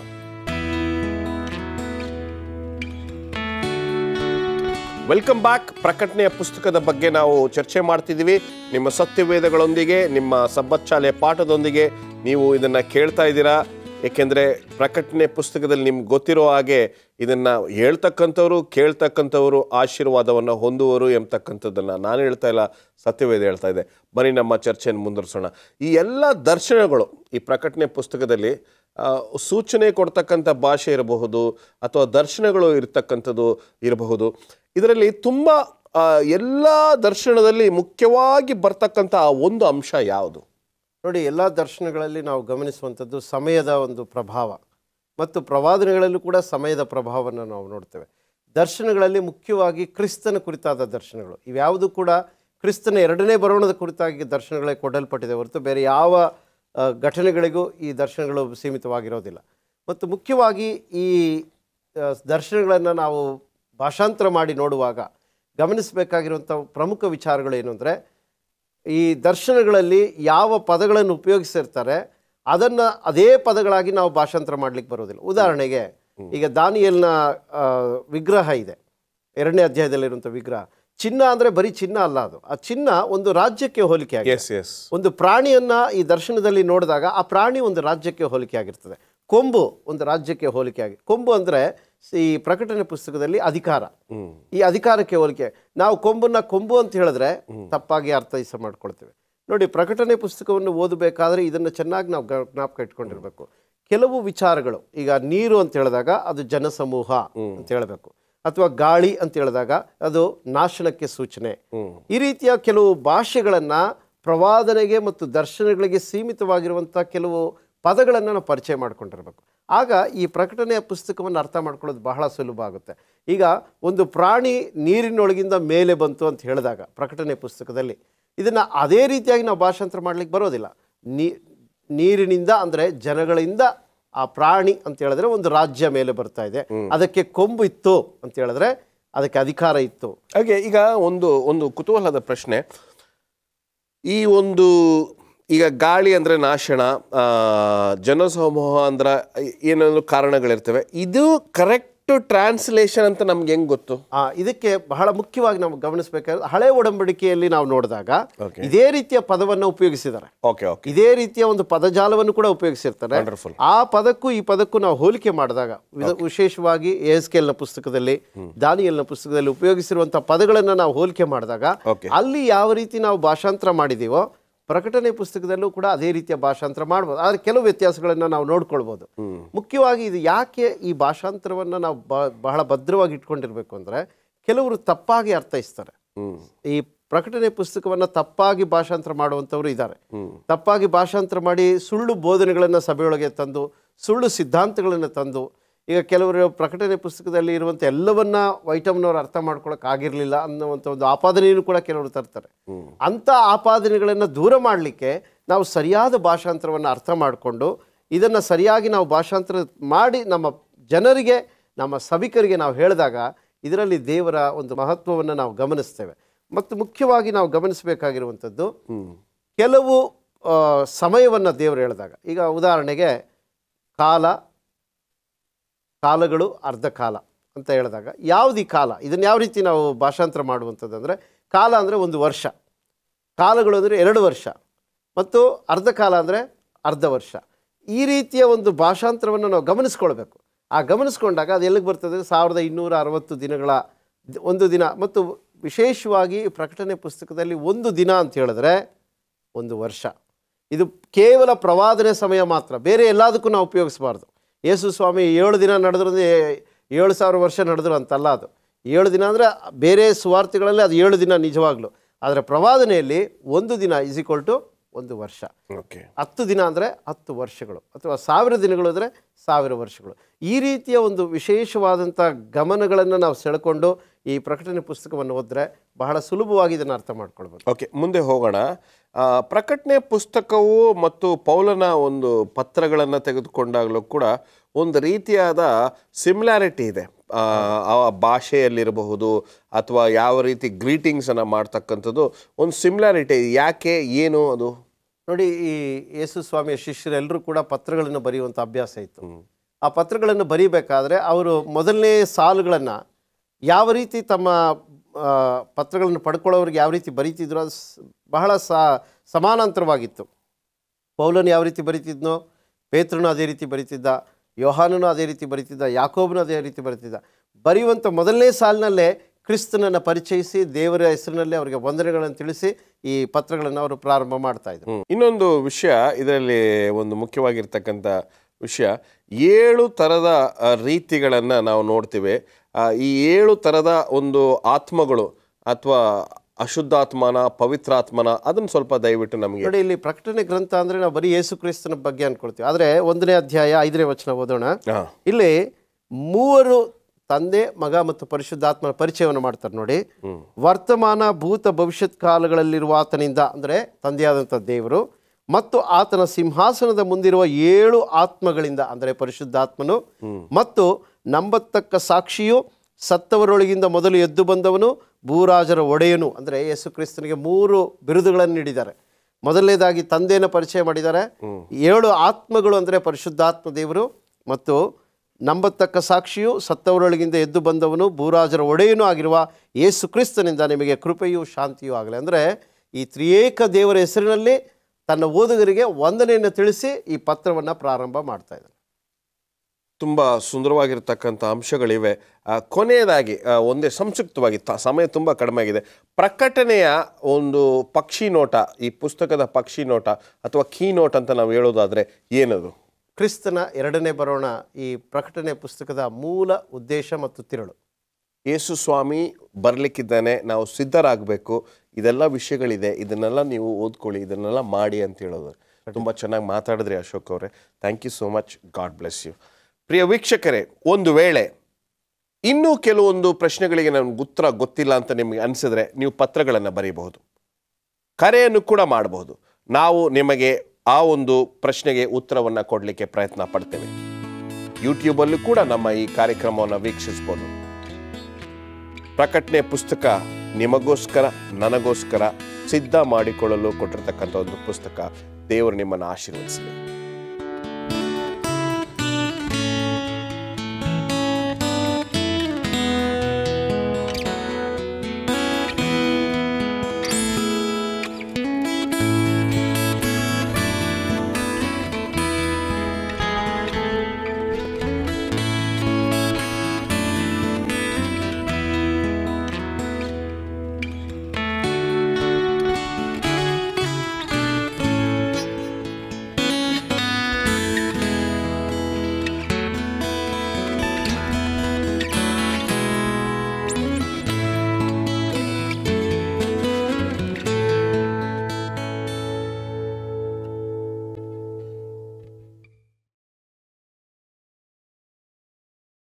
Welcome back. ಪ್ರಕಟಣೆಯ ಪುಸ್ತಕದ ಬಗ್ಗೆ ನಾವು ಚರ್ಚೆ ಮಾಡ್ತಿದ್ದೀವಿ. ನಿಮ್ಮ ಸತ್ಯವೇದಗಳೊಂದಿಗೆ, ನಿಮ್ಮ ಸಬ್ಬತ್ ಶಾಲೆಯ ಪಾಠದೊಂದಿಗೆ ನೀವು ಇದನ್ನು ಕೇಳ್ತಾ ಇದ್ದೀರಾ. ಏಕೆಂದರೆ ಪ್ರಕಟಣೆ ಪುಸ್ತಕದಲ್ಲಿ ನಿಮ್ಗೆ ಗೊತ್ತಿರೋ ಹಾಗೆ ಇದನ್ನು ಹೇಳ್ತಕ್ಕಂಥವ್ರು, ಕೇಳ್ತಕ್ಕಂಥವರು ಆಶೀರ್ವಾದವನ್ನು ಹೊಂದುವರು ಎಂಬತಕ್ಕಂಥದ್ದನ್ನು ನಾನು ಹೇಳ್ತಾ ಇಲ್ಲ, ಸತ್ಯವೇದ ಹೇಳ್ತಾ ಇದೆ. ಬನ್ನಿ ನಮ್ಮ ಚರ್ಚೆಯನ್ನು ಮುಂದುವರಿಸೋಣ. ಈ ಎಲ್ಲ ದರ್ಶನಗಳು ಈ ಪ್ರಕಟಣೆ ಪುಸ್ತಕದಲ್ಲಿ ಸೂಚನೆ ಕೊಡ್ತಕ್ಕಂಥ ಭಾಷೆ ಇರಬಹುದು ಅಥವಾ ದರ್ಶನಗಳು ಇರತಕ್ಕಂಥದ್ದು ಇರಬಹುದು. ಇದರಲ್ಲಿ ತುಂಬ ಎಲ್ಲ ದರ್ಶನದಲ್ಲಿ ಮುಖ್ಯವಾಗಿ ಬರ್ತಕ್ಕಂಥ ಒಂದು ಅಂಶ ಯಾವುದು? ನೋಡಿ, ಎಲ್ಲ ದರ್ಶನಗಳಲ್ಲಿ ನಾವು ಗಮನಿಸುವಂಥದ್ದು ಸಮಯದ ಒಂದು ಪ್ರಭಾವ, ಮತ್ತು ಪ್ರವಾದನೆಗಳಲ್ಲೂ ಕೂಡ ಸಮಯದ ಪ್ರಭಾವವನ್ನು ನಾವು ನೋಡ್ತೇವೆ. ದರ್ಶನಗಳಲ್ಲಿ ಮುಖ್ಯವಾಗಿ ಕ್ರಿಸ್ತನ ಕುರಿತಾದ ದರ್ಶನಗಳು, ಇವ್ಯಾವುದು ಕೂಡ ಕ್ರಿಸ್ತನ ಎರಡನೇ ಬರೋಣದ ಕುರಿತಾಗಿ ದರ್ಶನಗಳೇ ಕೊಡಲ್ಪಟ್ಟಿದೆ ಹೊರತು ಬೇರೆ ಯಾವ ಘಟನೆಗಳಿಗೂ ಈ ದರ್ಶನಗಳು ಸೀಮಿತವಾಗಿರೋದಿಲ್ಲ. ಮತ್ತು ಮುಖ್ಯವಾಗಿ ಈ ದರ್ಶನಗಳನ್ನು ನಾವು ಭಾಷಾಂತರ ಮಾಡಿ ನೋಡುವಾಗ ಗಮನಿಸಬೇಕಾಗಿರುವಂಥ ಪ್ರಮುಖ ವಿಚಾರಗಳು ಏನು ಅಂದರೆ, ಈ ದರ್ಶನಗಳಲ್ಲಿ ಯಾವ ಪದಗಳನ್ನು ಉಪಯೋಗಿಸಿರ್ತಾರೆ ಅದನ್ನು ಅದೇ ಪದಗಳಾಗಿ ನಾವು ಭಾಷಾಂತರ ಮಾಡಲಿಕ್ಕೆ ಬರೋದಿಲ್ಲ. ಉದಾಹರಣೆಗೆ, ಈಗ ದಾನಿಯೇಲನ ವಿಗ್ರಹ ಇದೆ, 2ನೇ ಅಧ್ಯಾಯದಲ್ಲಿರುವಂಥ ವಿಗ್ರಹ. ಚಿನ್ನ ಅಂದರೆ ಬರೀ ಚಿನ್ನ ಅಲ್ಲ, ಅದು ಆ ಚಿನ್ನ ಒಂದು ರಾಜ್ಯಕ್ಕೆ ಹೋಲಿಕೆ ಆಗಿದೆ. ಒಂದು ಪ್ರಾಣಿಯನ್ನು ಈ ದರ್ಶನದಲ್ಲಿ ನೋಡಿದಾಗ ಆ ಪ್ರಾಣಿ ಒಂದು ರಾಜ್ಯಕ್ಕೆ ಹೋಲಿಕೆ ಆಗಿರ್ತದೆ. ಕೊಂಬು ಒಂದು ರಾಜ್ಯಕ್ಕೆ ಹೋಲಿಕೆ ಆಗಿ, ಕೊಂಬು ಅಂದರೆ ಈ ಪ್ರಕಟಣೆ ಪುಸ್ತಕದಲ್ಲಿ ಅಧಿಕಾರ, ಈ ಅಧಿಕಾರಕ್ಕೆ ಹೋಲಿಕೆ. ನಾವು ಕೊಂಬು ಅಂತ ಹೇಳಿದ್ರೆ ತಪ್ಪಾಗಿ ಅರ್ಥೈಸ ಮಾಡ್ಕೊಳ್ತೇವೆ. ನೋಡಿ, ಪ್ರಕಟಣೆ ಪುಸ್ತಕವನ್ನು ಓದಬೇಕಾದ್ರೆ ಇದನ್ನು ಚೆನ್ನಾಗಿ ನಾವು ಜ್ಞಾಪಕ ಇಟ್ಕೊಂಡಿರ್ಬೇಕು. ಕೆಲವು ವಿಚಾರಗಳು, ಈಗ ನೀರು ಅಂತ ಹೇಳಿದಾಗ ಅದು ಜನಸಮೂಹ ಅಂತ ಹೇಳಬೇಕು, ಅಥವಾ ಗಾಳಿ ಅಂತ ಹೇಳಿದಾಗ ಅದು ನಾಶನಕ್ಕೆ ಸೂಚನೆ. ಈ ರೀತಿಯ ಕೆಲವು ಭಾಷೆಗಳನ್ನು ಪ್ರವಾದನೆಗೆ ಮತ್ತು ದರ್ಶನಗಳಿಗೆ ಸೀಮಿತವಾಗಿರುವಂಥ ಕೆಲವು ಪದಗಳನ್ನು ನಾವು ಪರಿಚಯ ಮಾಡ್ಕೊಂಡಿರ್ಬೇಕು. ಆಗ ಈ ಪ್ರಕಟಣೆಯ ಪುಸ್ತಕವನ್ನು ಅರ್ಥ ಮಾಡ್ಕೊಳ್ಳೋದು ಬಹಳ ಸುಲಭ ಆಗುತ್ತೆ. ಈಗ ಒಂದು ಪ್ರಾಣಿ ನೀರಿನೊಳಗಿಂದ ಮೇಲೆ ಬಂತು ಅಂತ ಹೇಳಿದಾಗ ಪ್ರಕಟಣೆ ಪುಸ್ತಕದಲ್ಲಿ ಇದನ್ನು ಅದೇ ರೀತಿಯಾಗಿ ನಾವು ಭಾಷಾಂತರ ಮಾಡಲಿಕ್ಕೆ ಬರೋದಿಲ್ಲ. ನೀರಿನಿಂದ ಅಂದರೆ ಜನಗಳಿಂದ ಆ ಪ್ರಾಣಿ ಅಂತ ಹೇಳಿದ್ರೆ ಒಂದು ರಾಜ್ಯ ಮೇಲೆ ಬರ್ತಾ ಇದೆ, ಅದಕ್ಕೆ ಕೊಂಬು ಇತ್ತು ಅಂತ ಹೇಳಿದ್ರೆ ಅದಕ್ಕೆ ಅಧಿಕಾರ ಇತ್ತು. ಹಾಗೆ ಈಗ ಒಂದು ಕುತೂಹಲದ ಪ್ರಶ್ನೆ, ಈಗ ಗಾಳಿ ಅಂದರೆ ನಾಶನ, ಜನಸಮೂಹ ಅಂದ್ರೆ ಏನಾದರೂ ಕಾರಣಗಳಿರ್ತವೆ. ಇದು ಕರೆಕ್ಟ್ ಟ್ರಾನ್ಸ್ಲೇಷನ್ ಅಂತ ನಮ್ಗೆ ಹೆಂಗೆ ಗೊತ್ತು? ಇದಕ್ಕೆ ಬಹಳ ಮುಖ್ಯವಾಗಿ ನಾವು ಗಮನಿಸಬೇಕಾದ್ರೆ ಹಳೆ ಒಡಂಬಡಿಕೆಯಲ್ಲಿ ನಾವು ನೋಡಿದಾಗ ಇದೇ ರೀತಿಯ ಪದವನ್ನು ಉಪಯೋಗಿಸಿದ್ದಾರೆ. ಇದೇ ರೀತಿಯ ಒಂದು ಪದಜಾಲವನ್ನು ಕೂಡ ಉಪಯೋಗಿಸಿರ್ತಾರೆ. ಆ ಪದಕ್ಕೂ ಈ ಪದಕ್ಕೂ ನಾವು ಹೋಲಿಕೆ ಮಾಡಿದಾಗ, ವಿಶೇಷವಾಗಿ ಎಹೆಜ್ಕೇಲನ ಪುಸ್ತಕದಲ್ಲಿ, ದಾನಿಯೇಲನ ಪುಸ್ತಕದಲ್ಲಿ ಉಪಯೋಗಿಸಿರುವಂತಹ ಪದಗಳನ್ನು ನಾವು ಹೋಲಿಕೆ ಮಾಡಿದಾಗ ಅಲ್ಲಿ ಯಾವ ರೀತಿ ನಾವು ಭಾಷಾಂತರ ಮಾಡಿದೀವೋ ಪ್ರಕಟಣೆ ಪುಸ್ತಕದಲ್ಲೂ ಕೂಡ ಅದೇ ರೀತಿಯ ಭಾಷಾಂತರ ಮಾಡ್ಬೋದು. ಆದರೆ ಕೆಲವು ವ್ಯತ್ಯಾಸಗಳನ್ನು ನಾವು ನೋಡ್ಕೊಳ್ಬೋದು. ಮುಖ್ಯವಾಗಿ ಇದು ಯಾಕೆ ಈ ಭಾಷಾಂತರವನ್ನು ನಾವು ಬಹಳ ಭದ್ರವಾಗಿ ಇಟ್ಕೊಂಡಿರ್ಬೇಕು ಅಂದರೆ, ಕೆಲವರು ತಪ್ಪಾಗಿ ಅರ್ಥೈಸ್ತಾರೆ. ಈ ಪ್ರಕಟಣೆ ಪುಸ್ತಕವನ್ನು ತಪ್ಪಾಗಿ ಭಾಷಾಂತರ ಮಾಡುವಂಥವ್ರು ಇದ್ದಾರೆ. ತಪ್ಪಾಗಿ ಭಾಷಾಂತರ ಮಾಡಿ ಸುಳ್ಳು ಬೋಧನೆಗಳನ್ನು ಸಭೆಯೊಳಗೆ ತಂದು, ಸುಳ್ಳು ಸಿದ್ಧಾಂತಗಳನ್ನು ತಂದು, ಈಗ ಕೆಲವರು ಪ್ರಕಟಣೆ ಪುಸ್ತಕದಲ್ಲಿ ಇರುವಂಥ ಎಲ್ಲವನ್ನ ವೈಟಮ್ನವ್ರು ಅರ್ಥ ಮಾಡ್ಕೊಳಕ್ ಆಗಿರಲಿಲ್ಲ ಅನ್ನುವಂಥ ಒಂದು ಆಪಾದನೆಯನ್ನು ಕೂಡ ಕೆಲವರು ತರ್ತಾರೆ. ಅಂಥ ಆಪಾದನೆಗಳನ್ನು ದೂರ ಮಾಡಲಿಕ್ಕೆ ನಾವು ಸರಿಯಾದ ಭಾಷಾಂತರವನ್ನು ಅರ್ಥ ಮಾಡಿಕೊಂಡು ಇದನ್ನು ಸರಿಯಾಗಿ ನಾವು ಭಾಷಾಂತರ ಮಾಡಿ ನಮ್ಮ ಜನರಿಗೆ, ನಮ್ಮ ಸಭಿಕರಿಗೆ ನಾವು ಹೇಳಿದಾಗ ಇದರಲ್ಲಿ ದೇವರ ಒಂದು ಮಹತ್ವವನ್ನು ನಾವು ಗಮನಿಸ್ತೇವೆ. ಮತ್ತು ಮುಖ್ಯವಾಗಿ ನಾವು ಗಮನಿಸಬೇಕಾಗಿರುವಂಥದ್ದು, ಕೆಲವು ಸಮಯವನ್ನು ದೇವರು ಹೇಳಿದಾಗ, ಈಗ ಉದಾಹರಣೆಗೆ ಕಾಲಗಳು ಅರ್ಧ ಕಾಲ ಅಂತ ಹೇಳಿದಾಗ ಯಾವುದು ಈ ಕಾಲ, ಇದನ್ನು ಯಾವ ರೀತಿ ನಾವು ಭಾಷಾಂತರ ಮಾಡುವಂಥದ್ದು ಅಂದರೆ, ಕಾಲ ಅಂದರೆ 1 ವರ್ಷ, ಕಾಲಗಳು ಅಂದರೆ 2 ವರ್ಷ, ಮತ್ತು ಅರ್ಧ ಕಾಲ ಅಂದರೆ ಅರ್ಧ ವರ್ಷ. ಈ ರೀತಿಯ ಒಂದು ಭಾಷಾಂತರವನ್ನು ನಾವು ಗಮನಿಸ್ಕೊಳ್ಬೇಕು. ಆ ಗಮನಿಸ್ಕೊಂಡಾಗ ಅದು ಎಲ್ಲಿಗೆ ಬರ್ತದೆ, 1260 ದಿನಗಳ ಒಂದು ದಿನ. ಮತ್ತು ವಿಶೇಷವಾಗಿ ಪ್ರಕಟಣೆ ಪುಸ್ತಕದಲ್ಲಿ 1 ದಿನ ಅಂತ ಹೇಳಿದ್ರೆ 1 ವರ್ಷ. ಇದು ಕೇವಲ ಪ್ರವಾದನೆ ಸಮಯ ಮಾತ್ರ, ಬೇರೆ ಎಲ್ಲದಕ್ಕೂ ನಾವು ಉಪಯೋಗಿಸಬಾರ್ದು. ಯೇಸು ಸ್ವಾಮಿ 7 ದಿನ ನಡೆದ್ರು ಅಂದರೆ 7000 ವರ್ಷ ನಡೆದ್ರು ಅಂತಲ್ಲ. ಅದು 7 ದಿನ ಅಂದರೆ ಬೇರೆ ಸುವಾರ್ತೆಗಳಲ್ಲಿ ಅದು 7 ದಿನ ನಿಜವಾಗ್ಲು. ಆದರೆ ಪ್ರವಾದನೆಯಲ್ಲಿ 1 ದಿನ = 1 ವರ್ಷ. 10 ದಿನ ಅಂದರೆ 10 ವರ್ಷಗಳು, ಅಥವಾ 1000 ದಿನಗಳು ಅಂದರೆ 1000 ವರ್ಷಗಳು. ಈ ರೀತಿಯ ಒಂದು ವಿಶೇಷವಾದಂಥ ಗಮನಗಳನ್ನು ನಾವು ಸೆಳೆಕೊಂಡು ಈ ಪ್ರಕಟಣೆ ಪುಸ್ತಕವನ್ನು ಓದಿದ್ರೆ ಬಹಳ ಸುಲಭವಾಗಿ ಇದನ್ನು ಅರ್ಥ ಮಾಡ್ಕೊಳ್ಬೋದು. ಓಕೆ, ಮುಂದೆ ಹೋಗೋಣ. ಪ್ರಕಟಣೆ ಪುಸ್ತಕವು ಮತ್ತು ಪೌಲನ ಒಂದು ಪತ್ರಗಳನ್ನು ತೆಗೆದುಕೊಂಡಾಗಲೂ ಕೂಡ ಒಂದು ರೀತಿಯಾದ ಸಿಮಿಲಾರಿಟಿ ಇದೆ. ಆ ಭಾಷೆಯಲ್ಲಿರಬಹುದು ಅಥವಾ ಯಾವ ರೀತಿ ಗ್ರೀಟಿಂಗ್ಸನ್ನು ಮಾಡ್ತಕ್ಕಂಥದ್ದು ಒಂದು ಸಿಮಿಲಾರಿಟಿ. ಯಾಕೆ, ಏನು ಅದು? ನೋಡಿ, ಈ ಯೇಸು ಸ್ವಾಮಿಯ ಶಿಷ್ಯರೆಲ್ಲರೂ ಕೂಡ ಪತ್ರಗಳನ್ನು ಬರೆಯುವಂಥ ಅಭ್ಯಾಸ ಇತ್ತು. ಆ ಪತ್ರಗಳನ್ನು ಬರೀಬೇಕಾದ್ರೆ ಅವರು ಮೊದಲನೇ ಸಾಲುಗಳನ್ನು ಯಾವ ರೀತಿ ತಮ್ಮ ಪತ್ರಗಳನ್ನು ಪಡ್ಕೊಳ್ಳೋರಿಗೆ ಯಾವ ರೀತಿ ಬರೀತಿದ್ರು, ಅದು ಬಹಳ ಸಮಾನಾಂತರವಾಗಿತ್ತು. ಪೌಲನು ಯಾವ ರೀತಿ ಬರೀತಿದ್ನೋ ಪೇತ್ರನು ಅದೇ ರೀತಿ ಬರೀತಿದ್ದ, ಯೋಹಾನನು ಅದೇ ರೀತಿ ಬರೀತಿದ್ದ, ಯಾಕೋಬನು ಅದೇ ರೀತಿ ಬರೀತಿದ್ದ. ಬರೆಯುವಂಥ ಮೊದಲನೇ ಸಾಲಿನಲ್ಲೇ ಕ್ರಿಸ್ತನನ್ನು ಪರಿಚಯಿಸಿ ದೇವರ ಹೆಸರಿನಲ್ಲಿ ಅವರಿಗೆ ವಂದನೆಗಳನ್ನು ತಿಳಿಸಿ ಈ ಪತ್ರಗಳನ್ನು ಅವರು ಪ್ರಾರಂಭ ಮಾಡ್ತಾ ಇದ್ರು. ಇನ್ನೊಂದು ವಿಷಯ ಇದರಲ್ಲಿ ಒಂದು ಮುಖ್ಯವಾಗಿರ್ತಕ್ಕಂಥ ವಿಷಯ, 7 ಥರದ ರೀತಿಗಳನ್ನು ನಾವು ನೋಡ್ತೀವಿ. ಈ 7 ಥರದ ಒಂದು ಆತ್ಮಗಳು ಅಥವಾ ಅಶುದ್ಧಾತ್ಮನ, ಪವಿತ್ರಾತ್ಮನ, ಅದನ್ನು ಸ್ವಲ್ಪ ದಯವಿಟ್ಟು ನಮಗೆ ನೋಡಿ. ಇಲ್ಲಿ ಪ್ರಕಟಣೆ ಗ್ರಂಥ ಅಂದರೆ ನಾವು ಬರೀ ಯೇಸು ಕ್ರಿಸ್ತನ ಬಗ್ಗೆ ಅನ್ಕೊಳ್ತೀವಿ. ಆದರೆ 1ನೇ ಅಧ್ಯಾಯ 5ನೇ ವಚನ ಓದೋಣ. ಇಲ್ಲಿ 3 ತಂದೆ, ಮಗ ಮತ್ತು ಪರಿಶುದ್ಧಾತ್ಮನ ಪರಿಚಯವನ್ನು ಮಾಡ್ತಾರೆ ನೋಡಿ. ವರ್ತಮಾನ, ಭೂತ, ಭವಿಷ್ಯತ್ ಕಾಲಗಳಲ್ಲಿರುವ ಆತನಿಂದ, ಅಂದರೆ ತಂದೆಯಾದಂಥ ದೇವರು, ಮತ್ತು ಆತನ ಸಿಂಹಾಸನದ ಮುಂದಿರುವ 7 ಆತ್ಮಗಳಿಂದ, ಅಂದರೆ ಪರಿಶುದ್ಧಾತ್ಮನು, ಮತ್ತು ನಂಬತಕ್ಕ ಸಾಕ್ಷಿಯು, ಸತ್ತವರೊಳಗಿಂದ ಮೊದಲು ಎದ್ದು ಬಂದವನು, ಭೂರಾಜರ ಒಡೆಯನು. ಅಂದರೆ ಯೇಸು ಕ್ರಿಸ್ತನಿಗೆ 3 ಬಿರುದುಗಳನ್ನು ನೀಡಿದ್ದಾರೆ. ಮೊದಲನೇದಾಗಿ ತಂದೆಯನ್ನು ಪರಿಚಯ ಮಾಡಿದ್ದಾರೆ. 7 ಆತ್ಮಗಳು ಅಂದರೆ ಪರಿಶುದ್ಧಾತ್ಮ ದೇವರು, ಮತ್ತು ನಂಬತಕ್ಕ ಸಾಕ್ಷಿಯು, ಸತ್ತವರೊಳಗಿಂದ ಎದ್ದು ಬಂದವನು, ಭೂರಾಜರ ಒಡೆಯನೂ ಆಗಿರುವ ಯೇಸು ಕ್ರಿಸ್ತನಿಂದ ನಿಮಗೆ ಕೃಪೆಯೂ ಶಾಂತಿಯೂ ಆಗಲಿ. ಅಂದರೆ ಈ ತ್ರಿಯೇಕ ದೇವರ ಹೆಸರಿನಲ್ಲಿ ತನ್ನ ಓದುಗರಿಗೆ ವಂದನೆಯನ್ನು ತಿಳಿಸಿ ಈ ಪತ್ರವನ್ನು ಪ್ರಾರಂಭ ಮಾಡ್ತಾ ಇದ್ದಾನೆ. ತುಂಬ ಸುಂದರವಾಗಿರ್ತಕ್ಕಂಥ ಅಂಶಗಳಿವೆ. ಕೊನೆಯದಾಗಿ ಒಂದೇ ಸಂಕ್ಷಿಪ್ತವಾಗಿ, ಸಮಯ ತುಂಬ ಕಡಿಮೆ ಆಗಿದೆ, ಪ್ರಕಟಣೆಯ ಒಂದು ಪಕ್ಷಿ ನೋಟ, ಈ ಪುಸ್ತಕದ ಪಕ್ಷಿ ನೋಟ ಅಥವಾ ಕೀ ನೋಟ್ ಅಂತ ನಾವು ಹೇಳೋದಾದರೆ ಏನದು? ಕ್ರಿಸ್ತನ 2ನೇ ಬರೋಣ ಈ ಪ್ರಕಟಣೆ ಪುಸ್ತಕದ ಮೂಲ ಉದ್ದೇಶ ಮತ್ತು ತಿರುಳು. ಯೇಸು ಸ್ವಾಮಿ ಬರಲಿಕ್ಕಿದ್ದಾನೆ, ನಾವು ಸಿದ್ಧರಾಗಬೇಕು, ಇದೆಲ್ಲ ವಿಷಯಗಳಿದೆ, ಇದನ್ನೆಲ್ಲ ನೀವು ಓದ್ಕೊಳ್ಳಿ, ಇದನ್ನೆಲ್ಲ ಮಾಡಿ ಅಂತ ಹೇಳೋದು. ತುಂಬ ಚೆನ್ನಾಗಿ ಮಾತಾಡಿದ್ರಿ ಅಶೋಕ್ ಅವರೇ. Thank you so much. God bless you. ಪ್ರಿಯ ವೀಕ್ಷಕರೇ, ಒಂದು ವೇಳೆ ಇನ್ನೂ ಕೆಲವೊಂದು ಪ್ರಶ್ನೆಗಳಿಗೆ ನನಗೆ ಉತ್ತರ ಗೊತ್ತಿಲ್ಲ ಅಂತ ನಿಮಗೆ ಅನಿಸಿದ್ರೆ ನೀವು ಪತ್ರಗಳನ್ನು ಬರೀಬಹುದು, ಕರೆಯನ್ನು ಕೂಡ ಮಾಡಬಹುದು. ನಾವು ನಿಮಗೆ ಆ ಒಂದು ಪ್ರಶ್ನೆಗೆ ಉತ್ತರವನ್ನು ಕೊಡಲಿಕ್ಕೆ ಪ್ರಯತ್ನ ಪಡ್ತೇವೆ. ಯೂಟ್ಯೂಬಲ್ಲೂ ಕೂಡ ನಮ್ಮ ಈ ಕಾರ್ಯಕ್ರಮವನ್ನು ವೀಕ್ಷಿಸ್ಬೋದು. ಪ್ರಕಟಣೆ ಪುಸ್ತಕ ನಿಮಗೋಸ್ಕರ, ನನಗೋಸ್ಕರ ಸಿದ್ಧ ಮಾಡಿಕೊಳ್ಳಲು ಕೊಟ್ಟಿರ್ತಕ್ಕಂಥ ಒಂದು ಪುಸ್ತಕ. ದೇವರು ನಿಮ್ಮನ್ನು ಆಶೀರ್ವದಿಸಲಿ.